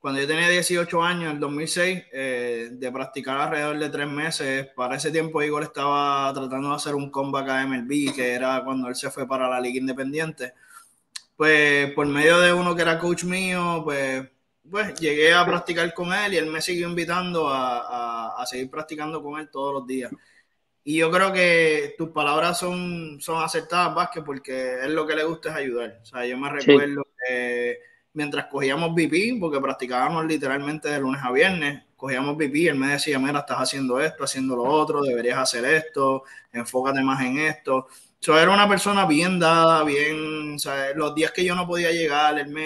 cuando yo tenía 18 años, en 2006, de practicar alrededor de 3 meses. Para ese tiempo Igor estaba tratando de hacer un comeback a MLB, que era cuando él se fue para la Liga Independiente. Pues por medio de uno que era coach mío, pues llegué a practicar con él y él me siguió invitando a seguir practicando con él todos los días. Y yo creo que tus palabras son acertadas, Vázquez, porque él lo que le gusta es ayudar. O sea, yo me recuerdo que mientras cogíamos BP, porque practicábamos literalmente de lunes a viernes, cogíamos BP, él me decía, mira, estás haciendo esto, haciendo lo otro, deberías hacer esto, enfócate más en esto. So, era una persona bien dada, bien, o sea, los días que yo no podía llegar, él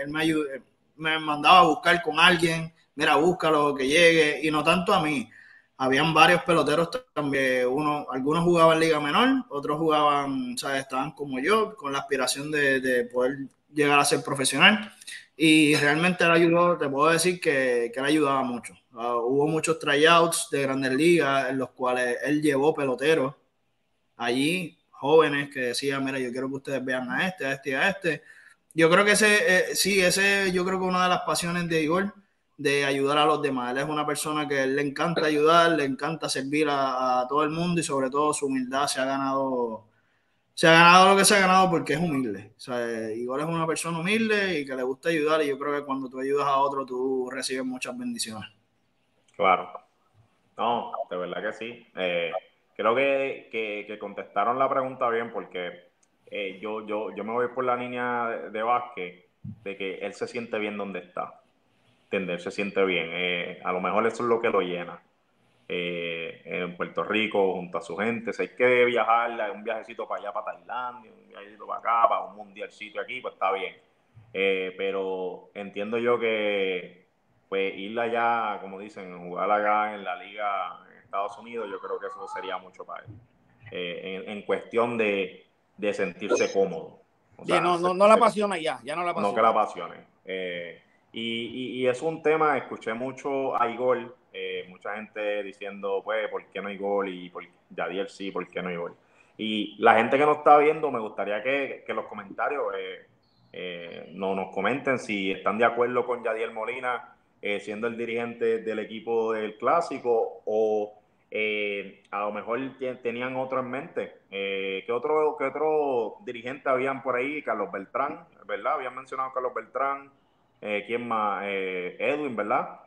me mandaba a buscar con alguien, mira, búscalo, que llegue, y no tanto a mí. Habían varios peloteros también, algunos jugaban Liga Menor, otros jugaban, o sea, estaban como yo, con la aspiración de poder llegar a ser profesional, y realmente él ayudó, te puedo decir que él ayudaba mucho. Hubo muchos tryouts de Grandes Ligas en los cuales él llevó peloteros allí, jóvenes que decían, mira, yo quiero que ustedes vean a este, a este y a este. Yo creo que yo creo que una de las pasiones de Igor, de ayudar a los demás. Él es una persona que le encanta ayudar, le encanta servir a todo el mundo, y sobre todo su humildad se ha ganado lo que se ha ganado porque es humilde. O sea, Igor es una persona humilde y que le gusta ayudar, y yo creo que cuando tú ayudas a otro, tú recibes muchas bendiciones. Claro. No, de verdad que sí. Creo que contestaron la pregunta bien, porque yo me voy por la línea de Vázquez, de que él se siente bien donde está. ¿Entiendes? Él se siente bien. A lo mejor eso es lo que lo llena. En Puerto Rico, junto a su gente. Si hay que viajar, un viajecito para allá, para Tailandia, un viajecito para acá, para un mundialcito aquí, pues está bien. Pero entiendo yo que pues ir allá, como dicen, jugar acá en la liga en Estados Unidos, yo creo que eso sería mucho para él. En cuestión de sentirse cómodo. O sea, no la apasiona ya no la apasiona. No que la apasione. Y es un tema, escuché mucho a Igor, mucha gente diciendo, pues, ¿por qué no Igor? Y por Yadiel sí, ¿por qué no Igor? Y la gente que nos está viendo, me gustaría que los comentarios nos comenten si están de acuerdo con Yadiel Molina siendo el dirigente del equipo del Clásico, o a lo mejor tenían otro en mente. ¿Qué otro dirigente habían por ahí? Carlos Beltrán, ¿verdad? Habían mencionado a Carlos Beltrán. ¿Quién más? Edwin, ¿verdad?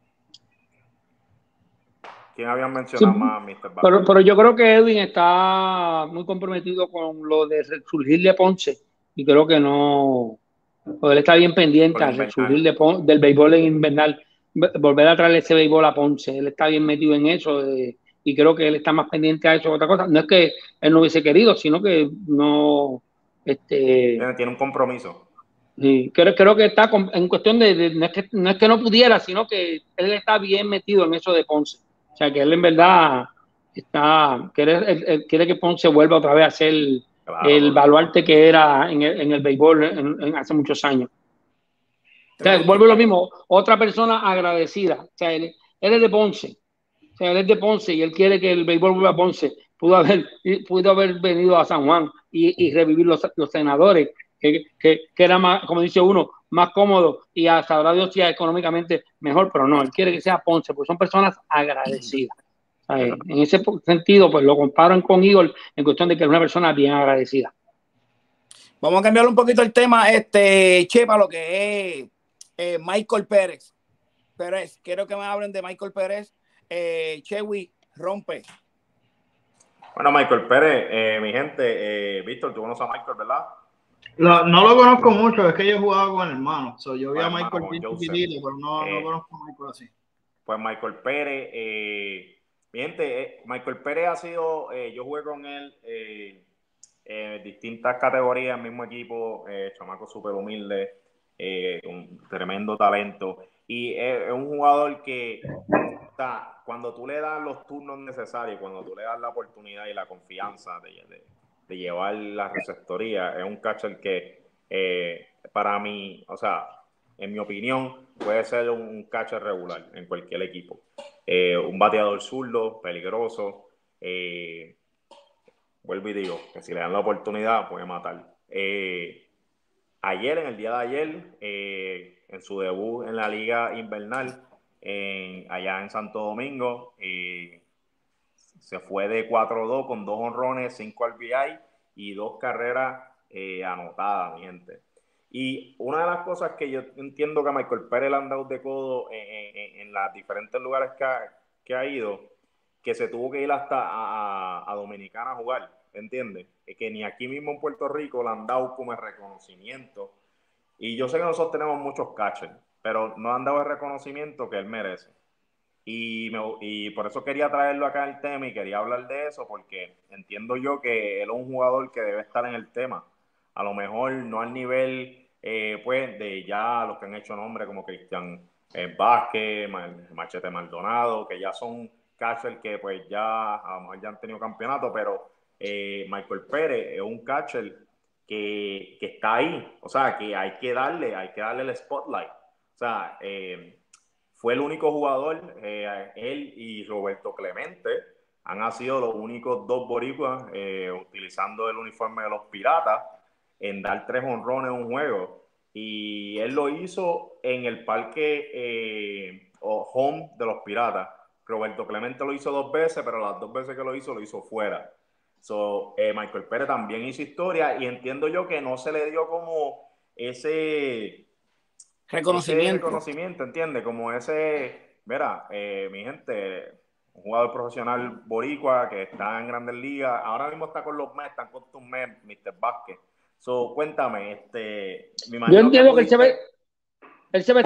¿Quién habían mencionado Sí, más, Mr. Vázquez? pero yo creo que Edwin está muy comprometido con lo de resurgir de Ponce, y creo que no, pues él está bien pendiente al resurgir del béisbol en invernal, volver a traerle ese béisbol a Ponce. Él está bien metido en eso, y creo que él está más pendiente a eso que otra cosa. No es que él no hubiese querido, sino que no. Tiene un compromiso. Sí, creo que está en cuestión de no es que no pudiera, sino que él está bien metido en eso de Ponce. O sea, que él en verdad quiere que Ponce vuelva otra vez a ser el baluarte que era en el béisbol hace muchos años. O sea, vuelve lo mismo, otra persona agradecida. O sea, él es de Ponce. O sea, él es de Ponce y él quiere que el béisbol vuelva a Ponce. Pudo haber venido a San Juan y revivir los senadores, que era más, como dice uno, más cómodo, y hasta ahora Dios sea económicamente mejor, pero no, él quiere que sea Ponce, porque son personas agradecidas. En ese sentido, pues lo comparan con Igor en cuestión de que es una persona bien agradecida. Vamos a cambiar un poquito el tema, Chepa, lo que es Michael Pérez. Quiero que me hablen de Michael Pérez. Chewy, rompe. Bueno, Michael Pérez, mi gente, Víctor, tú conoces a Michael, ¿verdad? No lo conozco mucho, es que yo he jugado con el hermano. Yo vi a Michael bien chiquitito, pero no conozco a Michael así. Pues Michael Pérez, mi gente, Michael Pérez ha sido, yo jugué con él en distintas categorías, el mismo equipo, chamaco súper humilde, un tremendo talento, y es un jugador que, o sea, cuando tú le das los turnos necesarios, cuando tú le das la oportunidad y la confianza de llevar la receptoría, es un catcher que para mí, o sea, en mi opinión, puede ser un catcher regular en cualquier equipo. Un bateador zurdo, peligroso, vuelvo y digo, que si le dan la oportunidad puede matar. ayer, en el día de ayer, en su debut en la Liga Invernal, allá en Santo Domingo, se fue de 4-2 con 2 honrones, 5 RBI y 2 carreras anotadas, mi gente. Y una de las cosas que yo entiendo que a Michael Pérez le han dado de codo en los diferentes lugares que ha ido, que se tuvo que ir hasta a Dominicana a jugar, ¿entiendes? Que ni aquí mismo en Puerto Rico le han dado como el reconocimiento. Y yo sé que nosotros tenemos muchos catchers, pero no han dado el reconocimiento que él merece. Y por eso quería traerlo acá al tema y quería hablar de eso, porque entiendo yo que él es un jugador que debe estar en el tema. A lo mejor no al nivel pues de ya los que han hecho nombre como Cristian Vázquez, Machete Maldonado, que ya son catchers que pues ya a lo mejor ya han tenido campeonato, pero Michael Pérez es un catcher que está ahí. O sea, que hay que darle el spotlight. O sea, fue el único jugador, él y Roberto Clemente han sido los únicos 2 boricuas utilizando el uniforme de los Piratas en dar 3 honrones en un juego. Y él lo hizo en el parque home de los Piratas. Roberto Clemente lo hizo 2 veces, pero las 2 veces que lo hizo fuera. Michael Pérez también hizo historia y entiendo yo que no se le dio como ese reconocimiento, ¿entiendes? Como mira, mi gente, un jugador profesional boricua que está en Grandes Ligas, ahora mismo está con los Mets, están con tus Mets, Mr. Vázquez. Cuéntame, yo entiendo que él se va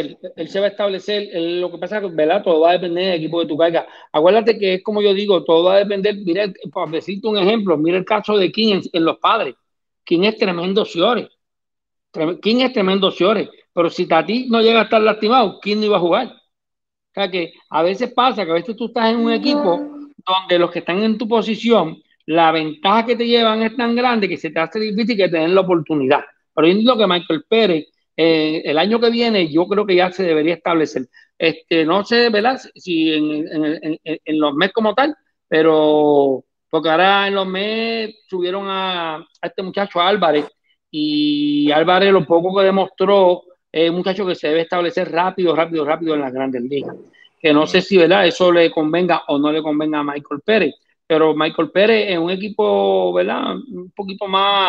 a establecer, lo que pasa es que, ¿verdad? Todo va a depender del equipo que tú caigas. Acuérdate que es como yo digo, todo va a depender, mira, para decirte un ejemplo, mira el caso de King en los Padres. King es tremendo Ciores. King es tremendo Ciores, pero si Tatis no llega a estar lastimado, ¿quién no iba a jugar? O sea que a veces pasa que a veces tú estás en un equipo donde los que están en tu posición, la ventaja que te llevan es tan grande que se te hace difícil que te den la oportunidad. Pero yo entiendo que Michael Pérez, el año que viene, yo creo que ya se debería establecer. No sé, ¿verdad? Si en los Mets como tal, pero porque ahora en los Mets subieron a este muchacho Álvarez, y Álvarez lo poco que demostró es un muchacho que se debe establecer rápido en las Grandes Ligas. Que no sé si, ¿verdad?, eso le convenga o no le convenga a Michael Pérez, pero Michael Pérez en un equipo, ¿verdad?, un poquito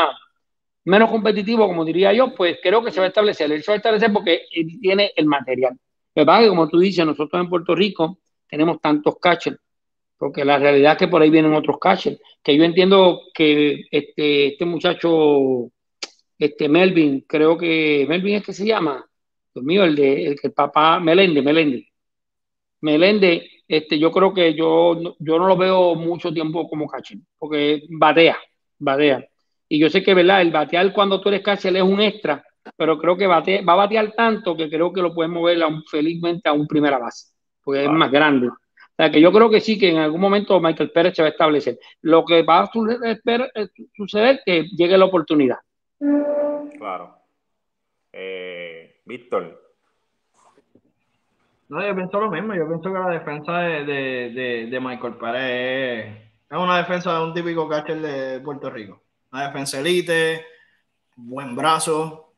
menos competitivo, como diría yo, pues creo que se va a establecer. Él se va a establecer porque él tiene el material. ¿Verdad? Que como tú dices, nosotros en Puerto Rico tenemos tantos catchers, porque la realidad es que por ahí vienen otros catchers, que yo entiendo que este muchacho Melvin, creo que Melvin es que se llama, Dios mío, el que el papá, Meléndez, yo creo que yo no lo veo mucho tiempo como catcher, porque batea. Y yo sé que, ¿verdad?, el batear cuando tú eres catcher es un extra, pero creo que va a batear tanto que creo que lo pueden mover felizmente a un primera base, porque es más grande. O sea, que yo creo que sí, que en algún momento Michael Pérez se va a establecer. Lo que va a suceder es que llegue la oportunidad. Claro. Víctor. No, yo pienso lo mismo. Yo pienso que la defensa de Michael Pérez es una defensa de un típico catcher de Puerto Rico. Una defensa elite, buen brazo.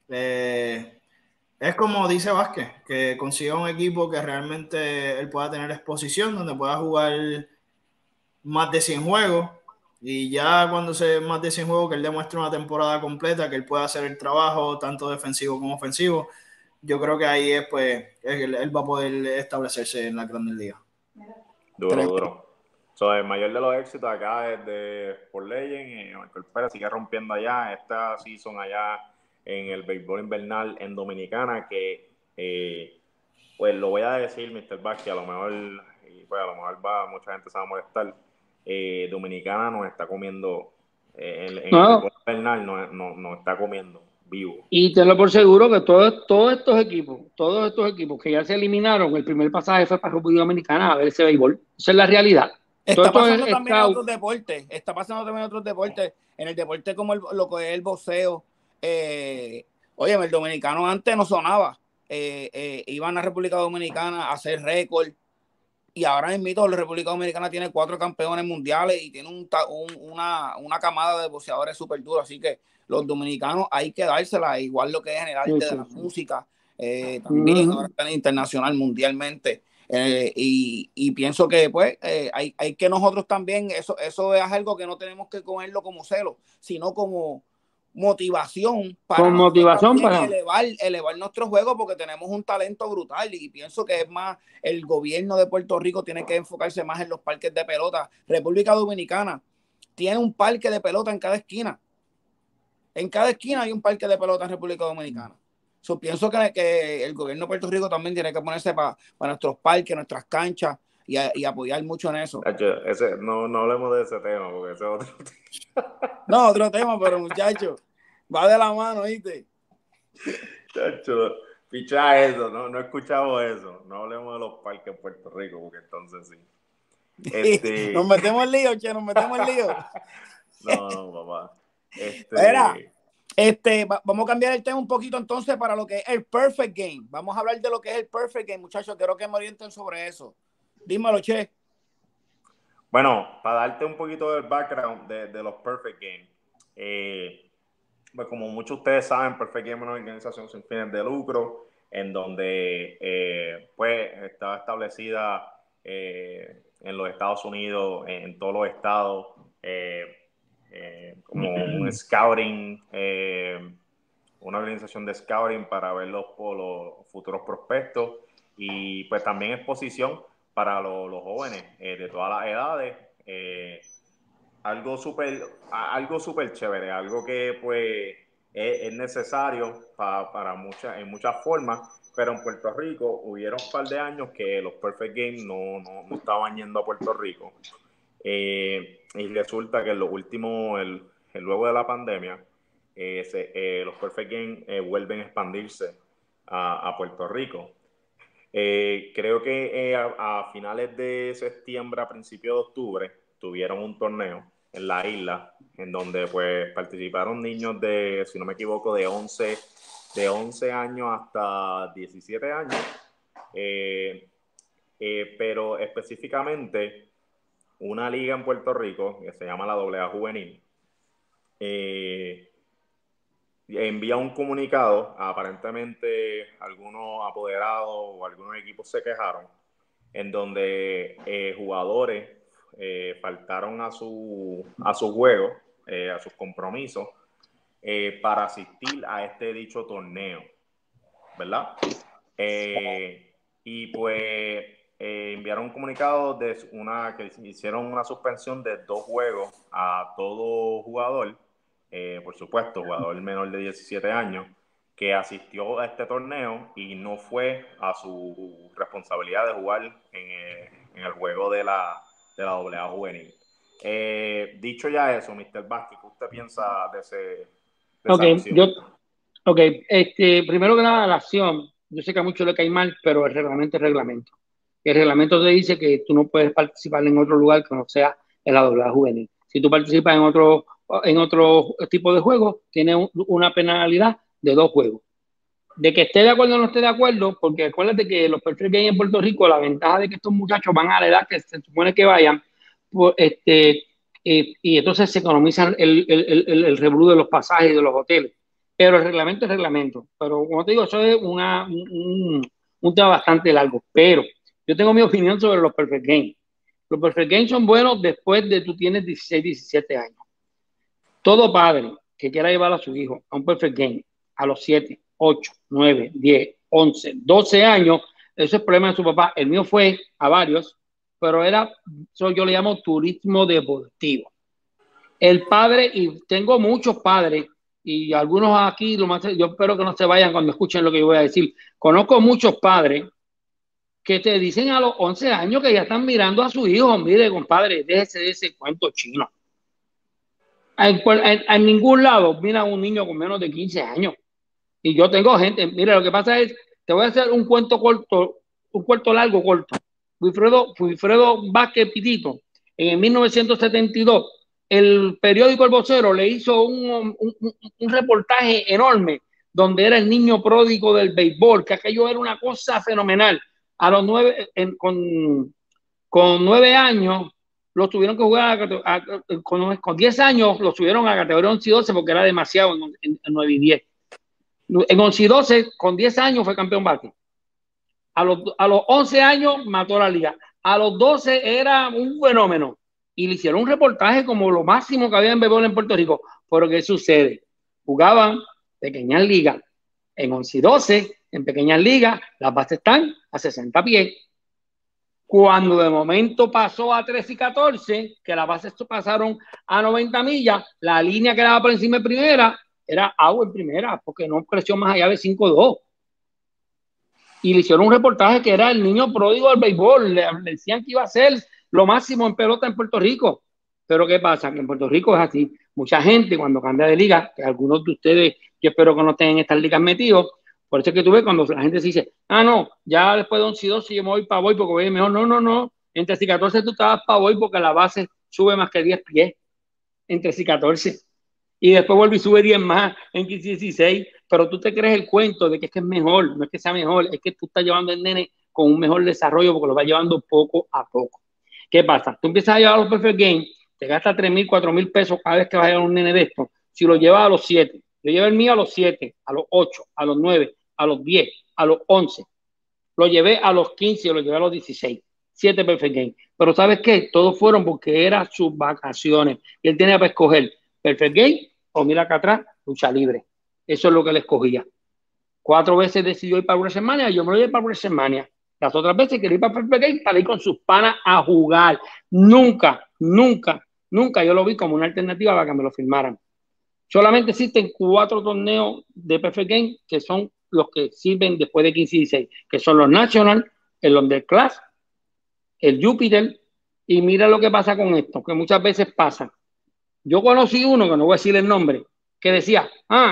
Es como dice Vázquez, que consiga un equipo que realmente él pueda tener exposición, donde pueda jugar más de 100 juegos. Y ya cuando se más de 100 juegos, que él demuestre una temporada completa, que él pueda hacer el trabajo tanto defensivo como ofensivo, yo creo que ahí es, pues, él va a poder establecerse en la Grandes Ligas. Duro. El mayor de los éxitos acá es de Sport Legend, Michael Pérez sigue rompiendo allá, esta season allá en el béisbol invernal en Dominicana, que pues lo voy a decir, Mr. Vázquez, a lo mejor mucha gente se va a molestar. Dominicana nos está comiendo en el béisbol invernal, nos está comiendo vivo. Y tenlo por seguro que todos estos equipos que ya se eliminaron, el primer pasaje fue para República Dominicana a ver ese béisbol. Esa es la realidad. Está pasando también en otros deportes. En el deporte como lo que es el boxeo. Oye, el dominicano antes no sonaba. Iban a República Dominicana a hacer récord. y ahora mismo la República Dominicana tiene 4 campeones mundiales y tiene una camada de boxeadores súper duros, así que los dominicanos hay que dársela, igual lo que es en el arte de la música, también ahora está internacional, mundialmente, y pienso que pues hay que nosotros también, eso es algo que no tenemos que cogerlo como celo, sino como motivación para, elevar nuestro juego, porque tenemos un talento brutal y pienso que es más, el gobierno de Puerto Rico tiene que enfocarse más en los parques de pelota. República Dominicana tiene un parque de pelota en cada esquina. En cada esquina hay un parque de pelota en República Dominicana. So, pienso que el gobierno de Puerto Rico también tiene que ponerse para nuestros parques, nuestras canchas y apoyar mucho en eso. No hablemos de ese tema, porque ese es otro tema. No, otro tema, pero muchacho, va de la mano, ¿viste? Chacho, picha eso, no escuchamos eso. No hablemos de los parques en Puerto Rico, porque entonces sí. Nos metemos en lío, che, nos metemos en lío. No, papá. Mira, vamos a cambiar el tema un poquito entonces para lo que es el Perfect Game. Vamos a hablar de lo que es el Perfect Game, muchachos. Quiero que me orienten sobre eso. Dímelo, che. Bueno, para darte un poquito del background de los Perfect Game, pues como muchos de ustedes saben, Perfect Game es una organización sin fines de lucro, en donde pues estaba establecida en los Estados Unidos, en todos los estados, como un scouting, una organización de scouting para ver los futuros prospectos, y pues también exposición para los jóvenes de todas las edades. Algo súper chévere, algo que pues es necesario en muchas formas, pero en Puerto Rico hubieron un par de años que los Perfect Games no estaban yendo a Puerto Rico, y resulta que en lo último, luego de la pandemia, los Perfect Games vuelven a expandirse a Puerto Rico. Creo que a finales de septiembre, a principios de octubre, tuvieron un torneo en la isla, en donde pues participaron niños de, si no me equivoco, de 11 años hasta 17 años, pero específicamente una liga en Puerto Rico que se llama la AA Juvenil, envía un comunicado. Aparentemente algunos apoderados o algunos equipos se quejaron, en donde jugadores faltaron a su juego, a sus compromisos, para asistir a este dicho torneo, ¿verdad? Y pues enviaron un comunicado que hicieron una suspensión de 2 juegos a todo jugador, por supuesto, jugador menor de 17 años, que asistió a este torneo y no fue a su responsabilidad de jugar en el juego de la AA Juvenil. Dicho ya eso, Mr. Vázquez, ¿qué usted piensa de esa acción? Primero que nada, la acción, yo sé que a muchos le cae mal, pero el reglamento es reglamento. El reglamento te dice que tú no puedes participar en otro lugar que no sea en la AA Juvenil. Si tú participas en otro tipo de juego, tienes una penalidad de 2 juegos. De que esté de acuerdo o no esté de acuerdo, porque acuérdate que los Perfect Games en Puerto Rico, la ventaja de que estos muchachos van a la edad que se supone que vayan, pues, y entonces se economizan el revolú de los pasajes y de los hoteles. Pero el reglamento es reglamento. Pero como te digo, eso es un tema bastante largo. Pero yo tengo mi opinión sobre los Perfect Games. Los Perfect Games son buenos después de tú tienes 16, 17 años. Todo padre que quiera llevar a su hijo a un Perfect Game a los 7, 8, 9, 10, 11, 12 años, eso es problema de su papá. El mío fue a varios, pero eso yo le llamo turismo deportivo. El padre, y tengo muchos padres, y algunos aquí, yo espero que no se vayan cuando escuchen lo que yo voy a decir. Conozco muchos padres que te dicen a los 11 años que ya están mirando a su hijo. Mire, compadre, déjese de ese cuento chino. En ningún lado mira a un niño con menos de 15 años. Y yo tengo gente, mira, lo que pasa es, te voy a hacer un cuento corto, un cuento largo corto. Wilfredo Vázquez Pitito, en el 1972, el periódico El Vocero le hizo un reportaje enorme donde era el niño pródigo del béisbol, que aquello era una cosa fenomenal. A los 9, Con 9 años los tuvieron que jugar con 10 años los subieron a categoría 11 y 12 porque era demasiado en 9 y 10. En 11 y 12, con 10 años fue campeón bate. A los 11 años mató la liga. A los 12 era un fenómeno. Y le hicieron un reportaje como lo máximo que había en béisbol en Puerto Rico. Pero ¿qué sucede? Jugaban pequeñas ligas. En 11 y 12, en pequeñas ligas, las bases están a 60 pies. Cuando de momento pasó a 13 y 14, que las bases pasaron a 90 millas, la línea que daba por encima de primera era out en primera, porque no creció más allá de 5-2. Y le hicieron un reportaje que era el niño pródigo del béisbol. Le decían que iba a ser lo máximo en pelota en Puerto Rico. Pero ¿qué pasa? Que en Puerto Rico es así. Mucha gente cuando cambia de liga, que algunos de ustedes, yo espero que no estén en estas ligas metidos, por eso es que tú ves cuando la gente se dice, no, ya después de 11 y 12 yo me voy para voy porque voy mejor. No. En 13 y 14 tú estabas para voy porque la base sube más que 10 pies. En 13 y 14. Y después vuelve y sube 10 más en 15 y 16. Pero tú te crees el cuento de que es mejor. No es que sea mejor, es que tú estás llevando al nene con un mejor desarrollo porque lo vas llevando poco a poco. ¿Qué pasa? Tú empiezas a llevar los Perfect Game, te gastas 3,000, 4,000 pesos cada vez que vas a llevar un nene de esto. Si lo llevas a los 7, yo llevé el mío a los 7, a los 8, a los 9, a los 10, a los 11. Lo llevé a los 15, lo llevé a los 16. 7 Perfect Game. Pero ¿sabes qué? Todos fueron porque eran sus vacaciones. Y él tenía para escoger Perfect Game o mira acá atrás, lucha libre. Eso es lo que él escogía. 4 veces decidió ir para WrestleMania, yo me lo llevé para WrestleMania. Las otras veces quería ir para Perfect Game para ir con sus panas a jugar. Nunca yo lo vi como una alternativa para que me lo firmaran. Solamente existen 4 torneos de Perfect Game que son los que sirven después de 15 y 16, que son los National, el Underclass, el Júpiter, y mira lo que pasa con esto, que muchas veces pasa. Yo conocí uno, que no voy a decir el nombre, que decía,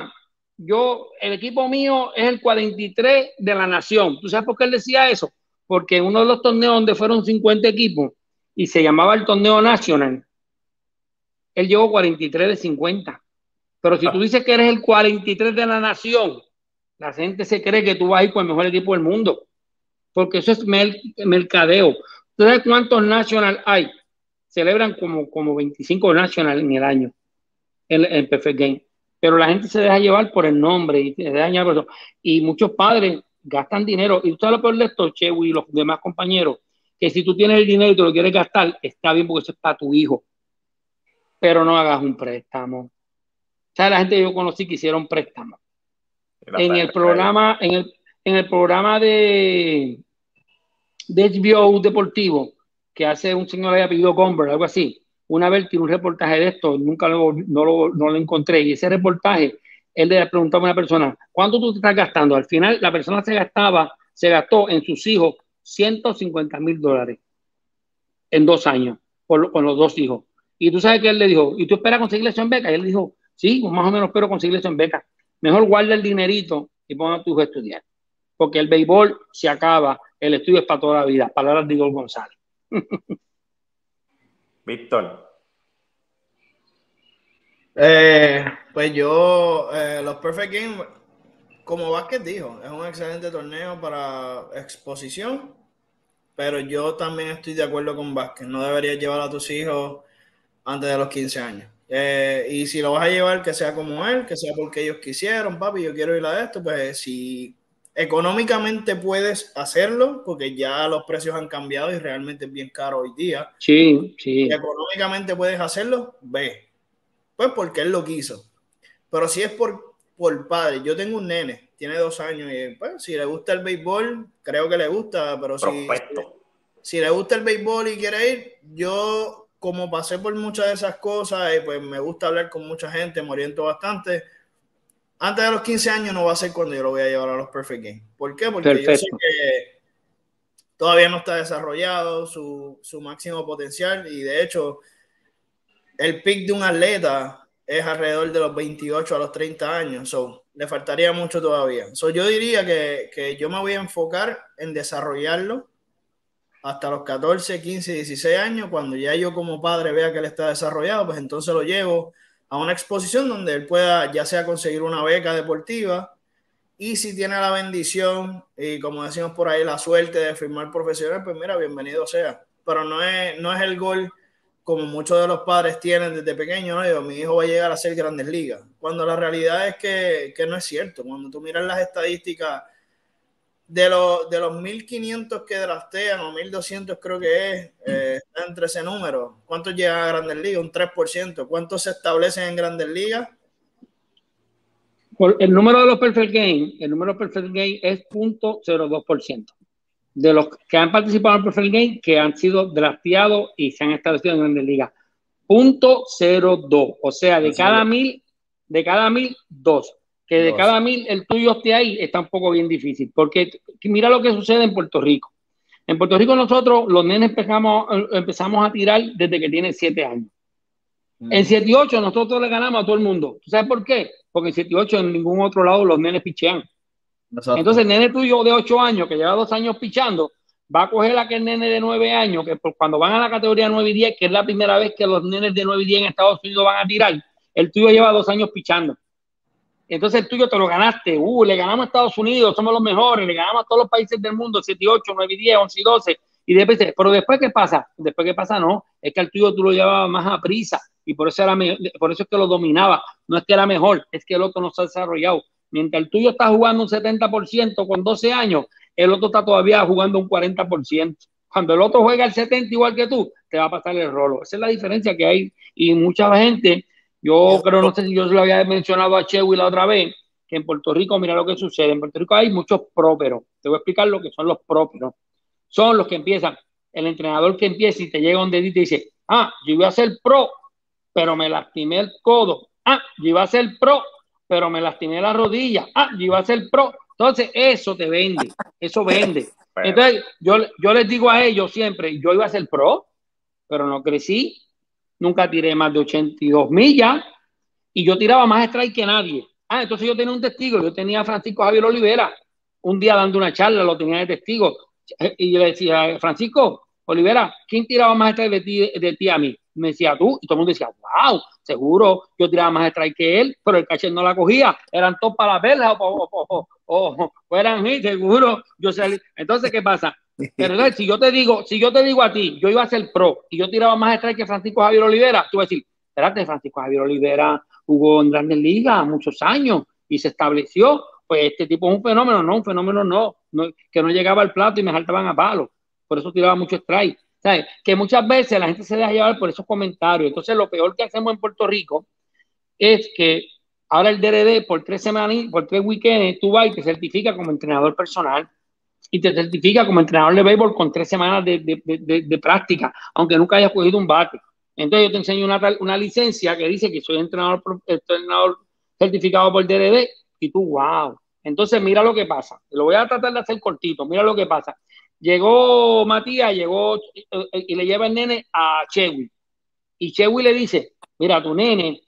el equipo mío es el 43 de la nación. ¿Tú sabes por qué él decía eso? Porque en uno de los torneos donde fueron 50 equipos y se llamaba el torneo National, él llegó 43 de 50. Pero si tú dices que eres el 43 de la nación, la gente se cree que tú vas a ir con el mejor equipo del mundo. Porque eso es mercadeo. ¿Tú sabes cuántos National hay? Celebran como 25 National en el año, en Perfect Game. Pero la gente se deja llevar por el nombre y se deja llevar por eso. Y muchos padres gastan dinero. Y tú sabes lo peor de esto, Chewy y los demás compañeros, que si tú tienes el dinero y te lo quieres gastar, está bien porque eso es para tu hijo. Pero no hagas un préstamo. ¿Sabes? La gente que yo conocí que hicieron préstamo. En el programa de HBO Deportivo, que hace un señor de apellido Gomber, algo así, una vez tiene un reportaje de esto, nunca no lo encontré, y ese reportaje, él le preguntaba a una persona, ¿cuánto tú te estás gastando? Al final, la persona se gastó en sus hijos $150,000 en 2 años, con los 2 hijos. Y tú sabes que él le dijo, ¿y tú esperas conseguirle eso en beca? Y él dijo, sí, más o menos espero conseguirle eso en beca. Mejor guarda el dinerito y ponga a tu hijo a estudiar. Porque el béisbol se acaba, el estudio es para toda la vida. Palabras de Igor González. Víctor. Pues yo, los Perfect Game, como Vázquez dijo, es un excelente torneo para exposición, pero yo también estoy de acuerdo con Vázquez. No deberías llevar a tus hijos antes de los 15 años. Y si lo vas a llevar, que sea como él, que sea porque ellos quisieron, papi, yo quiero ir a esto, pues si económicamente puedes hacerlo, porque ya los precios han cambiado y realmente es bien caro hoy día. Sí. Si económicamente puedes hacerlo, ve. Pues porque él lo quiso. Pero si es por padre, yo tengo un nene, tiene 2 años y pues si le gusta el béisbol, creo que le gusta, pero si le gusta el béisbol y quiere ir, yo como pasé por muchas de esas cosas, pues me gusta hablar con mucha gente, me oriento bastante. Antes de los 15 años no va a ser cuando yo lo voy a llevar a los Perfect Game. ¿Por qué? Porque Perfecto. Yo sé que todavía no está desarrollado su máximo potencial y de hecho el pick de un atleta es alrededor de los 28 a los 30 años. So, le faltaría mucho todavía. So, yo diría que yo me voy a enfocar en desarrollarlo hasta los 14, 15, 16 años. Cuando ya yo como padre vea que él está desarrollado, pues entonces lo llevo a una exposición donde él pueda ya sea conseguir una beca deportiva y si tiene la bendición y como decimos por ahí la suerte de firmar profesional, pues mira, bienvenido sea. pero no es el gol como muchos de los padres tienen desde pequeño, ¿no? Digo, mi hijo va a llegar a ser Grandes Ligas, cuando la realidad es que no es cierto. Cuando tú miras las estadísticas de los 1500 que draftean, o 1200 creo que es, entre ese número, ¿cuántos llegan a Grandes Ligas? Un 3%. ¿Cuántos se establecen en Grandes Ligas? El número de los perfect game, el número perfect game es 0.02%. De los que han participado en el Perfect Game, que han sido drafteados y se han establecido en Grandes Ligas. 0.02. O sea, de cada 1000, 2. Que de cada 1000 el tuyo esté ahí, está un poco bien difícil. Porque mira lo que sucede en Puerto Rico. En Puerto Rico nosotros, los nenes empezamos a tirar desde que tienen 7 años. En 7 y 8 nosotros le ganamos a todo el mundo. ¿Tú sabes por qué? Porque en 7 y 8 en ningún otro lado los nenes pichean. Exacto. Entonces el nene tuyo de 8 años, que lleva 2 años pichando, va a coger a aquel nene de 9 años, que cuando van a la categoría 9 y 10, que es la primera vez que los nenes de 9 y 10 en Estados Unidos van a tirar, el tuyo lleva 2 años pichando. Entonces el tuyo te lo ganaste. Le ganamos a Estados Unidos, somos los mejores, le ganamos a todos los países del mundo, 7 y 8, 9 y 10, 11 y 12. Y después, pero después, ¿qué pasa? Después, ¿qué pasa? No, es que el tuyo tú lo llevabas más a prisa y por eso es que lo dominaba. No es que era mejor, es que el otro no se ha desarrollado. Mientras el tuyo está jugando un 70% con 12 años, el otro está todavía jugando un 40%. Cuando el otro juega el 70% igual que tú, te va a pasar el rolo. Esa es la diferencia que hay. Y mucha gente, yo creo, no sé si yo se lo había mencionado a Chewy la otra vez, que en Puerto Rico, mira lo que sucede. En Puerto Rico hay muchos próperos. Te voy a explicar lo que son los próperos. Son los que empiezan, el entrenador que empieza y te llega un dedito y dice, yo iba a ser pro, pero me lastimé el codo. Yo iba a ser pro, pero me lastimé la rodilla. Yo iba a ser pro. Entonces, eso te vende. Eso vende. Entonces, yo les digo a ellos siempre, yo iba a ser pro, pero no crecí. Nunca tiré más de 82 millas y yo tiraba más strike que nadie. Entonces yo tenía un testigo. Yo tenía a Francisco Javier Olivera un día dando una charla, lo tenía de testigo. Y yo le decía, Francisco Olivera, ¿quién tiraba más strike de ti a mí? Me decía tú, y todo el mundo decía, wow, seguro, yo tiraba más strike que él, pero el catcher no la cogía, eran todos para la perla o eran hit, seguro, yo salí. Entonces, ¿qué pasa? Pero entonces, si yo te digo a ti, yo iba a ser pro y yo tiraba más strike que Francisco Javier Olivera, tú vas a decir, espérate, Francisco Javier Olivera jugó en Grandes Ligas muchos años y se estableció. Pues este tipo es un fenómeno, no, que no llegaba al plato y me saltaban a palo. Por eso tiraba mucho strike. ¿Sabes? Que muchas veces la gente se deja llevar por esos comentarios. Entonces, lo peor que hacemos en Puerto Rico es que ahora el DRD por 3 semanas, por 3 weekends, tú vas y te certifica como entrenador personal y te certifica como entrenador de béisbol con 3 semanas de práctica, aunque nunca hayas cogido un bate. Entonces, yo te enseño una licencia que dice que soy entrenador certificado por DRD. Y tú, wow. Entonces, mira lo que pasa. Lo voy a tratar de hacer cortito. Mira lo que pasa. Llegó Matías, y le lleva el nene a Chewy. Y Chewy le dice, mira, tu nene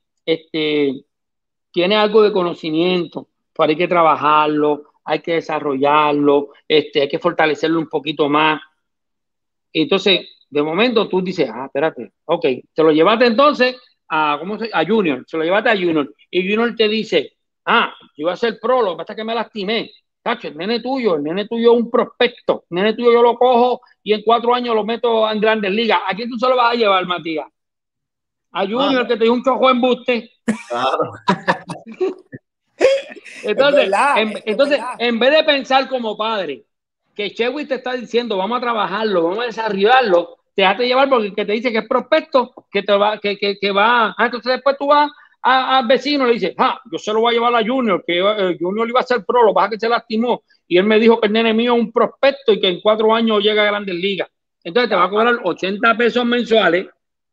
tiene algo de conocimiento, pero hay que trabajarlo, hay que desarrollarlo, hay que fortalecerlo un poquito más. Entonces, de momento tú dices, espérate, ok, te lo llevaste entonces a Junior, se lo llevaste a Junior. Y Junior te dice, yo iba a ser pro, lo que pasa es que me lastimé. Tacho, el nene tuyo es un prospecto. El nene tuyo yo lo cojo y en 4 años lo meto en Grandes Ligas. ¿A quién tú se lo vas a llevar, Matías? A Junior, que te dio un chojo embuste. Claro. Entonces, en vez de pensar como padre, que Chewy te está diciendo, vamos a trabajarlo, vamos a desarrollarlo, te dejaste llevar porque te dice que es prospecto, que va. Entonces después tú vas al vecino y le dices, yo se lo voy a llevar a Junior, que Junior iba a ser pro, lo que pasa es que se lastimó, y él me dijo que el nene mío es un prospecto y que en 4 años llega a Grandes Ligas. Entonces te va a cobrar 80 pesos mensuales,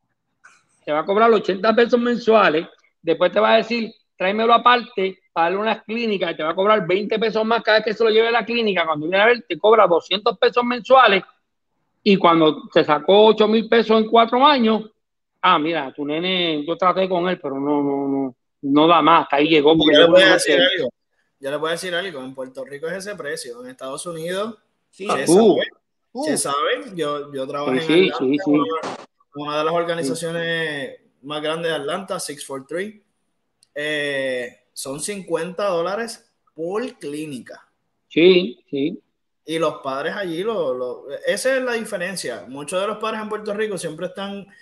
después te va a decir, tráemelo aparte para darle unas clínicas, y te va a cobrar 20 pesos más cada vez que se lo lleve a la clínica. Cuando viene a ver, te cobra 200 pesos mensuales, y cuando se sacó 8,000 pesos en 4 años, mira, tu nene, yo traté con él, pero no da más, hasta ahí llegó. Porque yo le voy a decir algo, en Puerto Rico es ese precio, en Estados Unidos se sabe, yo trabajé en Atlanta, una de las organizaciones más grandes de Atlanta, 643, son $50 por clínica. Sí. Y los padres allí, esa es la diferencia. Muchos de los padres en Puerto Rico siempre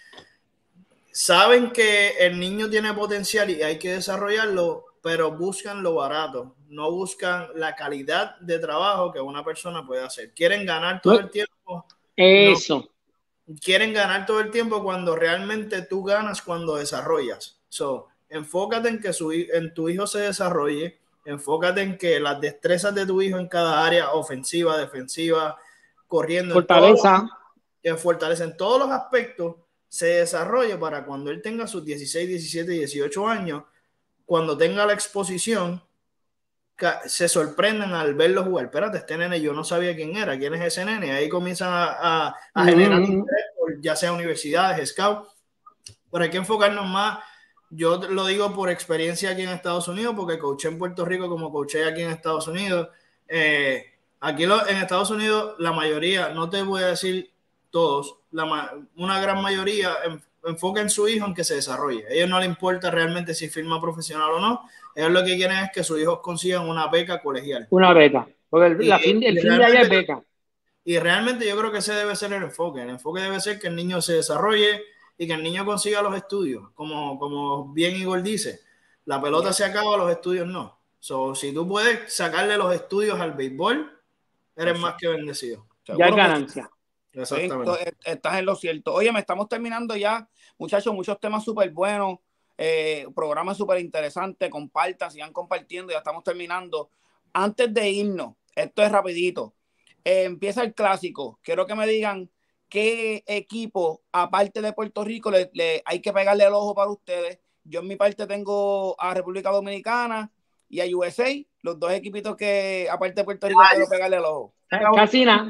saben que el niño tiene potencial y hay que desarrollarlo, pero buscan lo barato, no buscan la calidad de trabajo que una persona puede hacer. Quieren ganar todo el tiempo. Eso. Quieren ganar todo el tiempo cuando realmente tú ganas cuando desarrollas. Enfócate en que en tu hijo se desarrolle, enfócate en que las destrezas de tu hijo en cada área, ofensiva, defensiva, corriendo, fortaleza, que fortalece en todos los aspectos, se desarrolle para cuando él tenga sus 16, 17, 18 años, cuando tenga la exposición, se sorprenden al verlo jugar. Espérate, este nene yo no sabía quién es ese nene. Ahí comienzan a generar interés, ya sea universidades, scout, pero hay que enfocarnos más. Yo lo digo por experiencia aquí en Estados Unidos, porque coaché en Puerto Rico como coaché aquí en Estados Unidos. Aquí en Estados Unidos la mayoría, no te voy a decir todos, una gran mayoría enfoca en su hijo en que se desarrolle. A ellos no les importa realmente si firma profesional o no. Ellos lo que quieren es que sus hijos consigan una beca colegial. Una beca, porque el fin de allá es beca. Y realmente yo creo que ese debe ser el enfoque. El enfoque debe ser que el niño se desarrolle y que el niño consiga los estudios. Como bien Igor dice, la pelota se acaba, los estudios no. Si tú puedes sacarle los estudios al béisbol, eres más que bendecido. Ya es ganancia. Exactamente. Estás en lo cierto. Oye, me estamos terminando ya, muchachos, muchos temas súper buenos, programa súper interesante. Compartan, sigan compartiendo, ya estamos terminando. Antes de irnos, esto es rapidito. Empieza el clásico. Quiero que me digan qué equipo, aparte de Puerto Rico, hay que pegarle el ojo para ustedes. Yo en mi parte tengo a República Dominicana y a USA, los dos equipitos que, aparte de Puerto Rico, quiero pegarle el ojo. Casi nada.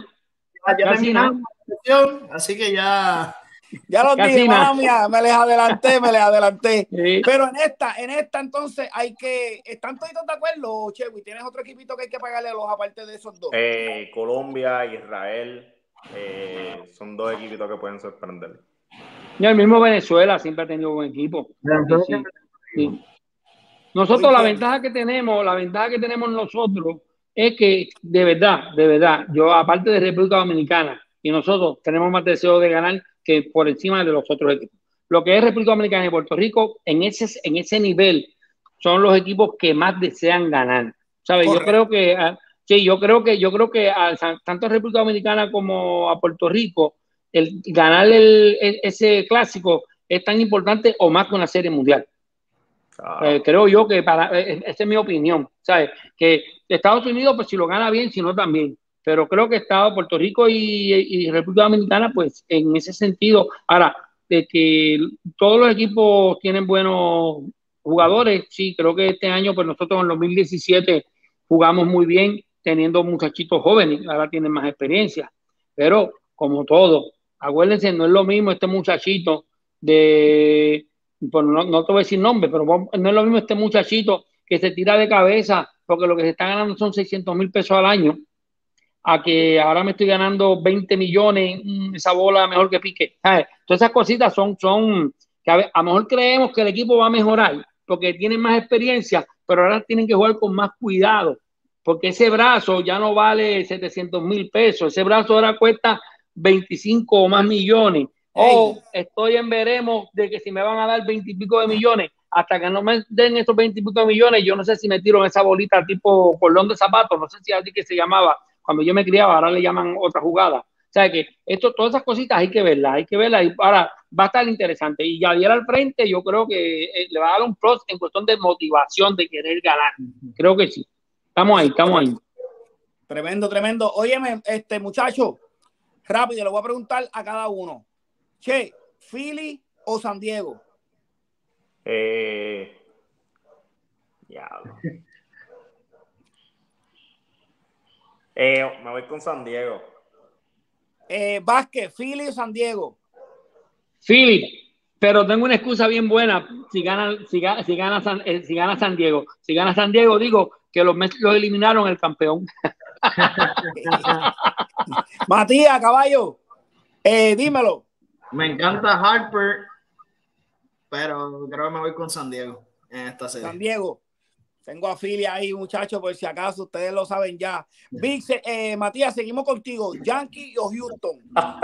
Así que ya lo dije, mala mía, me les adelanté. Sí. Pero en esta entonces hay que, ¿están todos de acuerdo, Chewy? ¿Tienes otro equipito que hay que pagarle los aparte de esos dos? Colombia, Israel, son dos equipitos que pueden sorprender. Y el mismo Venezuela siempre ha tenido buen equipo. Sí. Nosotros la ventaja que tenemos nosotros es que de verdad, yo aparte de República Dominicana y nosotros tenemos más deseo de ganar que por encima de los otros equipos. Lo que es República Dominicana y Puerto Rico, en ese nivel, son los equipos que más desean ganar. ¿Sabes? Yo creo que tanto a República Dominicana como a Puerto Rico, el ganar ese clásico es tan importante o más que una serie mundial. Creo yo que esa es mi opinión, ¿sabes? Que Estados Unidos, pues si lo gana bien, si no también, pero creo que Puerto Rico y República Dominicana, pues en ese sentido, ahora, de que todos los equipos tienen buenos jugadores, sí, creo que este año, pues nosotros en 2017 jugamos muy bien, teniendo muchachitos jóvenes, ahora tienen más experiencia, pero como todo, acuérdense, no es lo mismo este muchachito pues no te voy a decir nombre, pero no es lo mismo este muchachito que se tira de cabeza porque lo que se está ganando son 600,000 pesos al año, a que ahora me estoy ganando 20 millones, esa bola mejor que pique. ¿Sabes? Todas esas cositas son que a lo mejor creemos que el equipo va a mejorar porque tienen más experiencia, pero ahora tienen que jugar con más cuidado, porque ese brazo ya no vale 700,000 pesos, ese brazo ahora cuesta 25 o más millones. Estoy en veremos de que si me van a dar 20 y pico de millones, hasta que no me den esos 20 y pico de millones, yo no sé si me tiro en esa bolita tipo cordón de zapatos, no sé si así que se llamaba cuando yo me criaba, ahora le llaman otra jugada. O sea que todas esas cositas hay que verlas y ahora va a estar interesante. Y Yadier al frente, yo creo que le va a dar un plus en cuestión de motivación, de querer ganar. Creo que sí. Estamos ahí. Tremendo. Óyeme, muchacho, rápido, le voy a preguntar a cada uno. Che, ¿Philly o San Diego? Diablo. Me voy con San Diego. Vázquez, ¿Philly o San Diego? Philly, pero tengo una excusa bien buena si gana San Diego. Si gana San Diego, digo que los eliminaron el campeón. Matías, caballo, dímelo. Me encanta Harper, pero creo que me voy con San Diego en esta serie. San Diego. Tengo a Philly ahí, muchachos, por si acaso, ustedes lo saben ya. Big, Matías, seguimos contigo. ¿Yankee o Houston?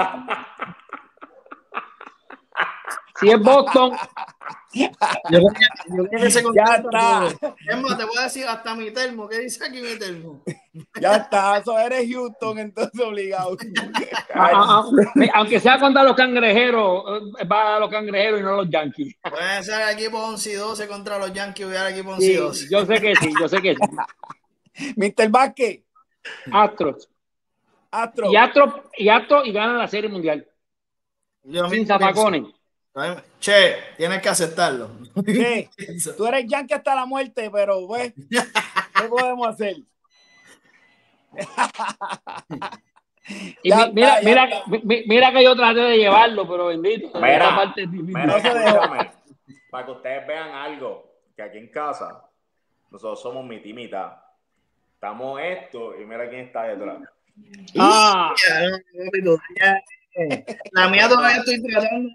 Si es Boston. Yo creo que ese Ya está. Es más, te voy a decir hasta mi termo. ¿Qué dice aquí mi termo? Ya está, eso eres Houston, entonces obligado. Aunque sea contra los cangrejeros, va a los cangrejeros y no a los Yankees. Puede ser el equipo 11 y 12 contra los Yankees, voy al equipo 11 y 12. Yo sé que sí. Mr. Vázquez. Astros. Y ganan la Serie Mundial. Sin zapacones. Che, tienes que aceptarlo. Che, tú eres Yankee hasta la muerte, pero pues, ¿qué podemos hacer? Y mira que yo traté de llevarlo, pero bendito. Mira, escúchame, para que ustedes vean algo, que aquí en casa nosotros somos mitad y mitad. Estamos esto y mira quién está detrás. La mía todavía estoy tratando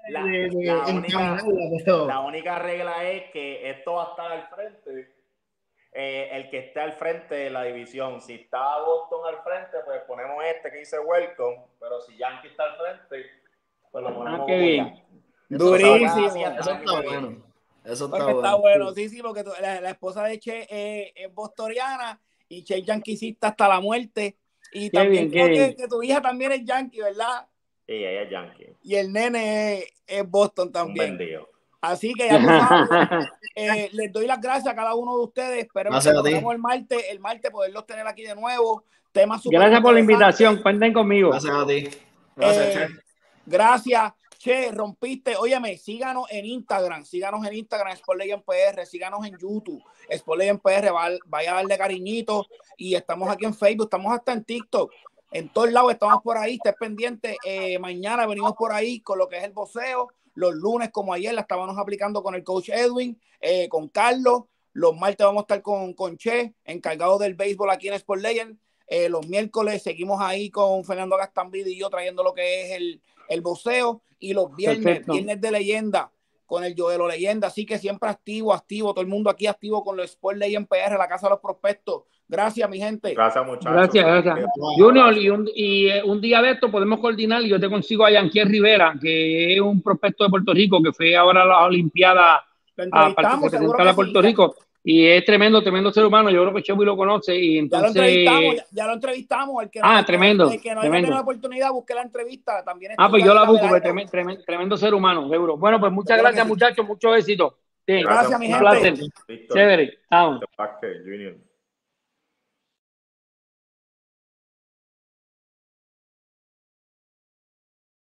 de la única regla es que esto va a estar al frente. El que esté al frente de la división. Si está Boston al frente, pues ponemos este que dice welcome. Pero si Yankee está al frente, pues lo ponemos qué bien. Durísimo. Eso está bueno. Eso está bueno. Sí, porque la esposa de Che es bostoriana y Che es yanquisista hasta la muerte. Y también creo que tu hija también es yankee, ¿verdad? Sí, ella es yankee. Y el nene es Boston también. Un vendido. Así que ya les doy las gracias a cada uno de ustedes. Esperemos que nos veamos el martes poderlos tener aquí de nuevo. Gracias por la invitación. Cuenten conmigo. Gracias a ti. Gracias. Che, rompiste. Óyeme, síganos en Instagram, Sport Legend PR, síganos en YouTube, Sport Legend PR, vaya a darle cariñito. Y estamos aquí en Facebook, estamos hasta en TikTok. En todos lados estamos por ahí, estés pendiente. Mañana venimos por ahí con lo que es el boxeo. Los lunes, como ayer, la estábamos aplicando con el coach Edwin, con Carlos. Los martes vamos a estar con Che, encargado del béisbol aquí en Sport Legend. Los miércoles seguimos ahí con Fernando Gastambide y yo trayendo lo que es el boxeo. Y los viernes de leyenda, con el Joelo Leyenda. Así que siempre activo, todo el mundo aquí activo con los Sport Legend PR, la casa de los prospectos. Gracias, mi gente. Gracias, muchachos. Gracias. Junior, y un día de esto podemos coordinar y yo te consigo a Yanquiel Rivera, que es un prospecto de Puerto Rico que fue ahora a la Olimpiada a representar a Puerto Rico. Y es tremendo ser humano. Yo creo que Chewy lo conoce. Y entonces... Ya lo entrevistamos. El que tremendo. El que no haya tenido la oportunidad, busque la entrevista. También pues yo la busco. Tremendo ser humano, seguro. Bueno, pues muchas gracias, muchachos. Mucho éxito. Gracias, mi gente. Un placer. Chévere. Chao. Junior.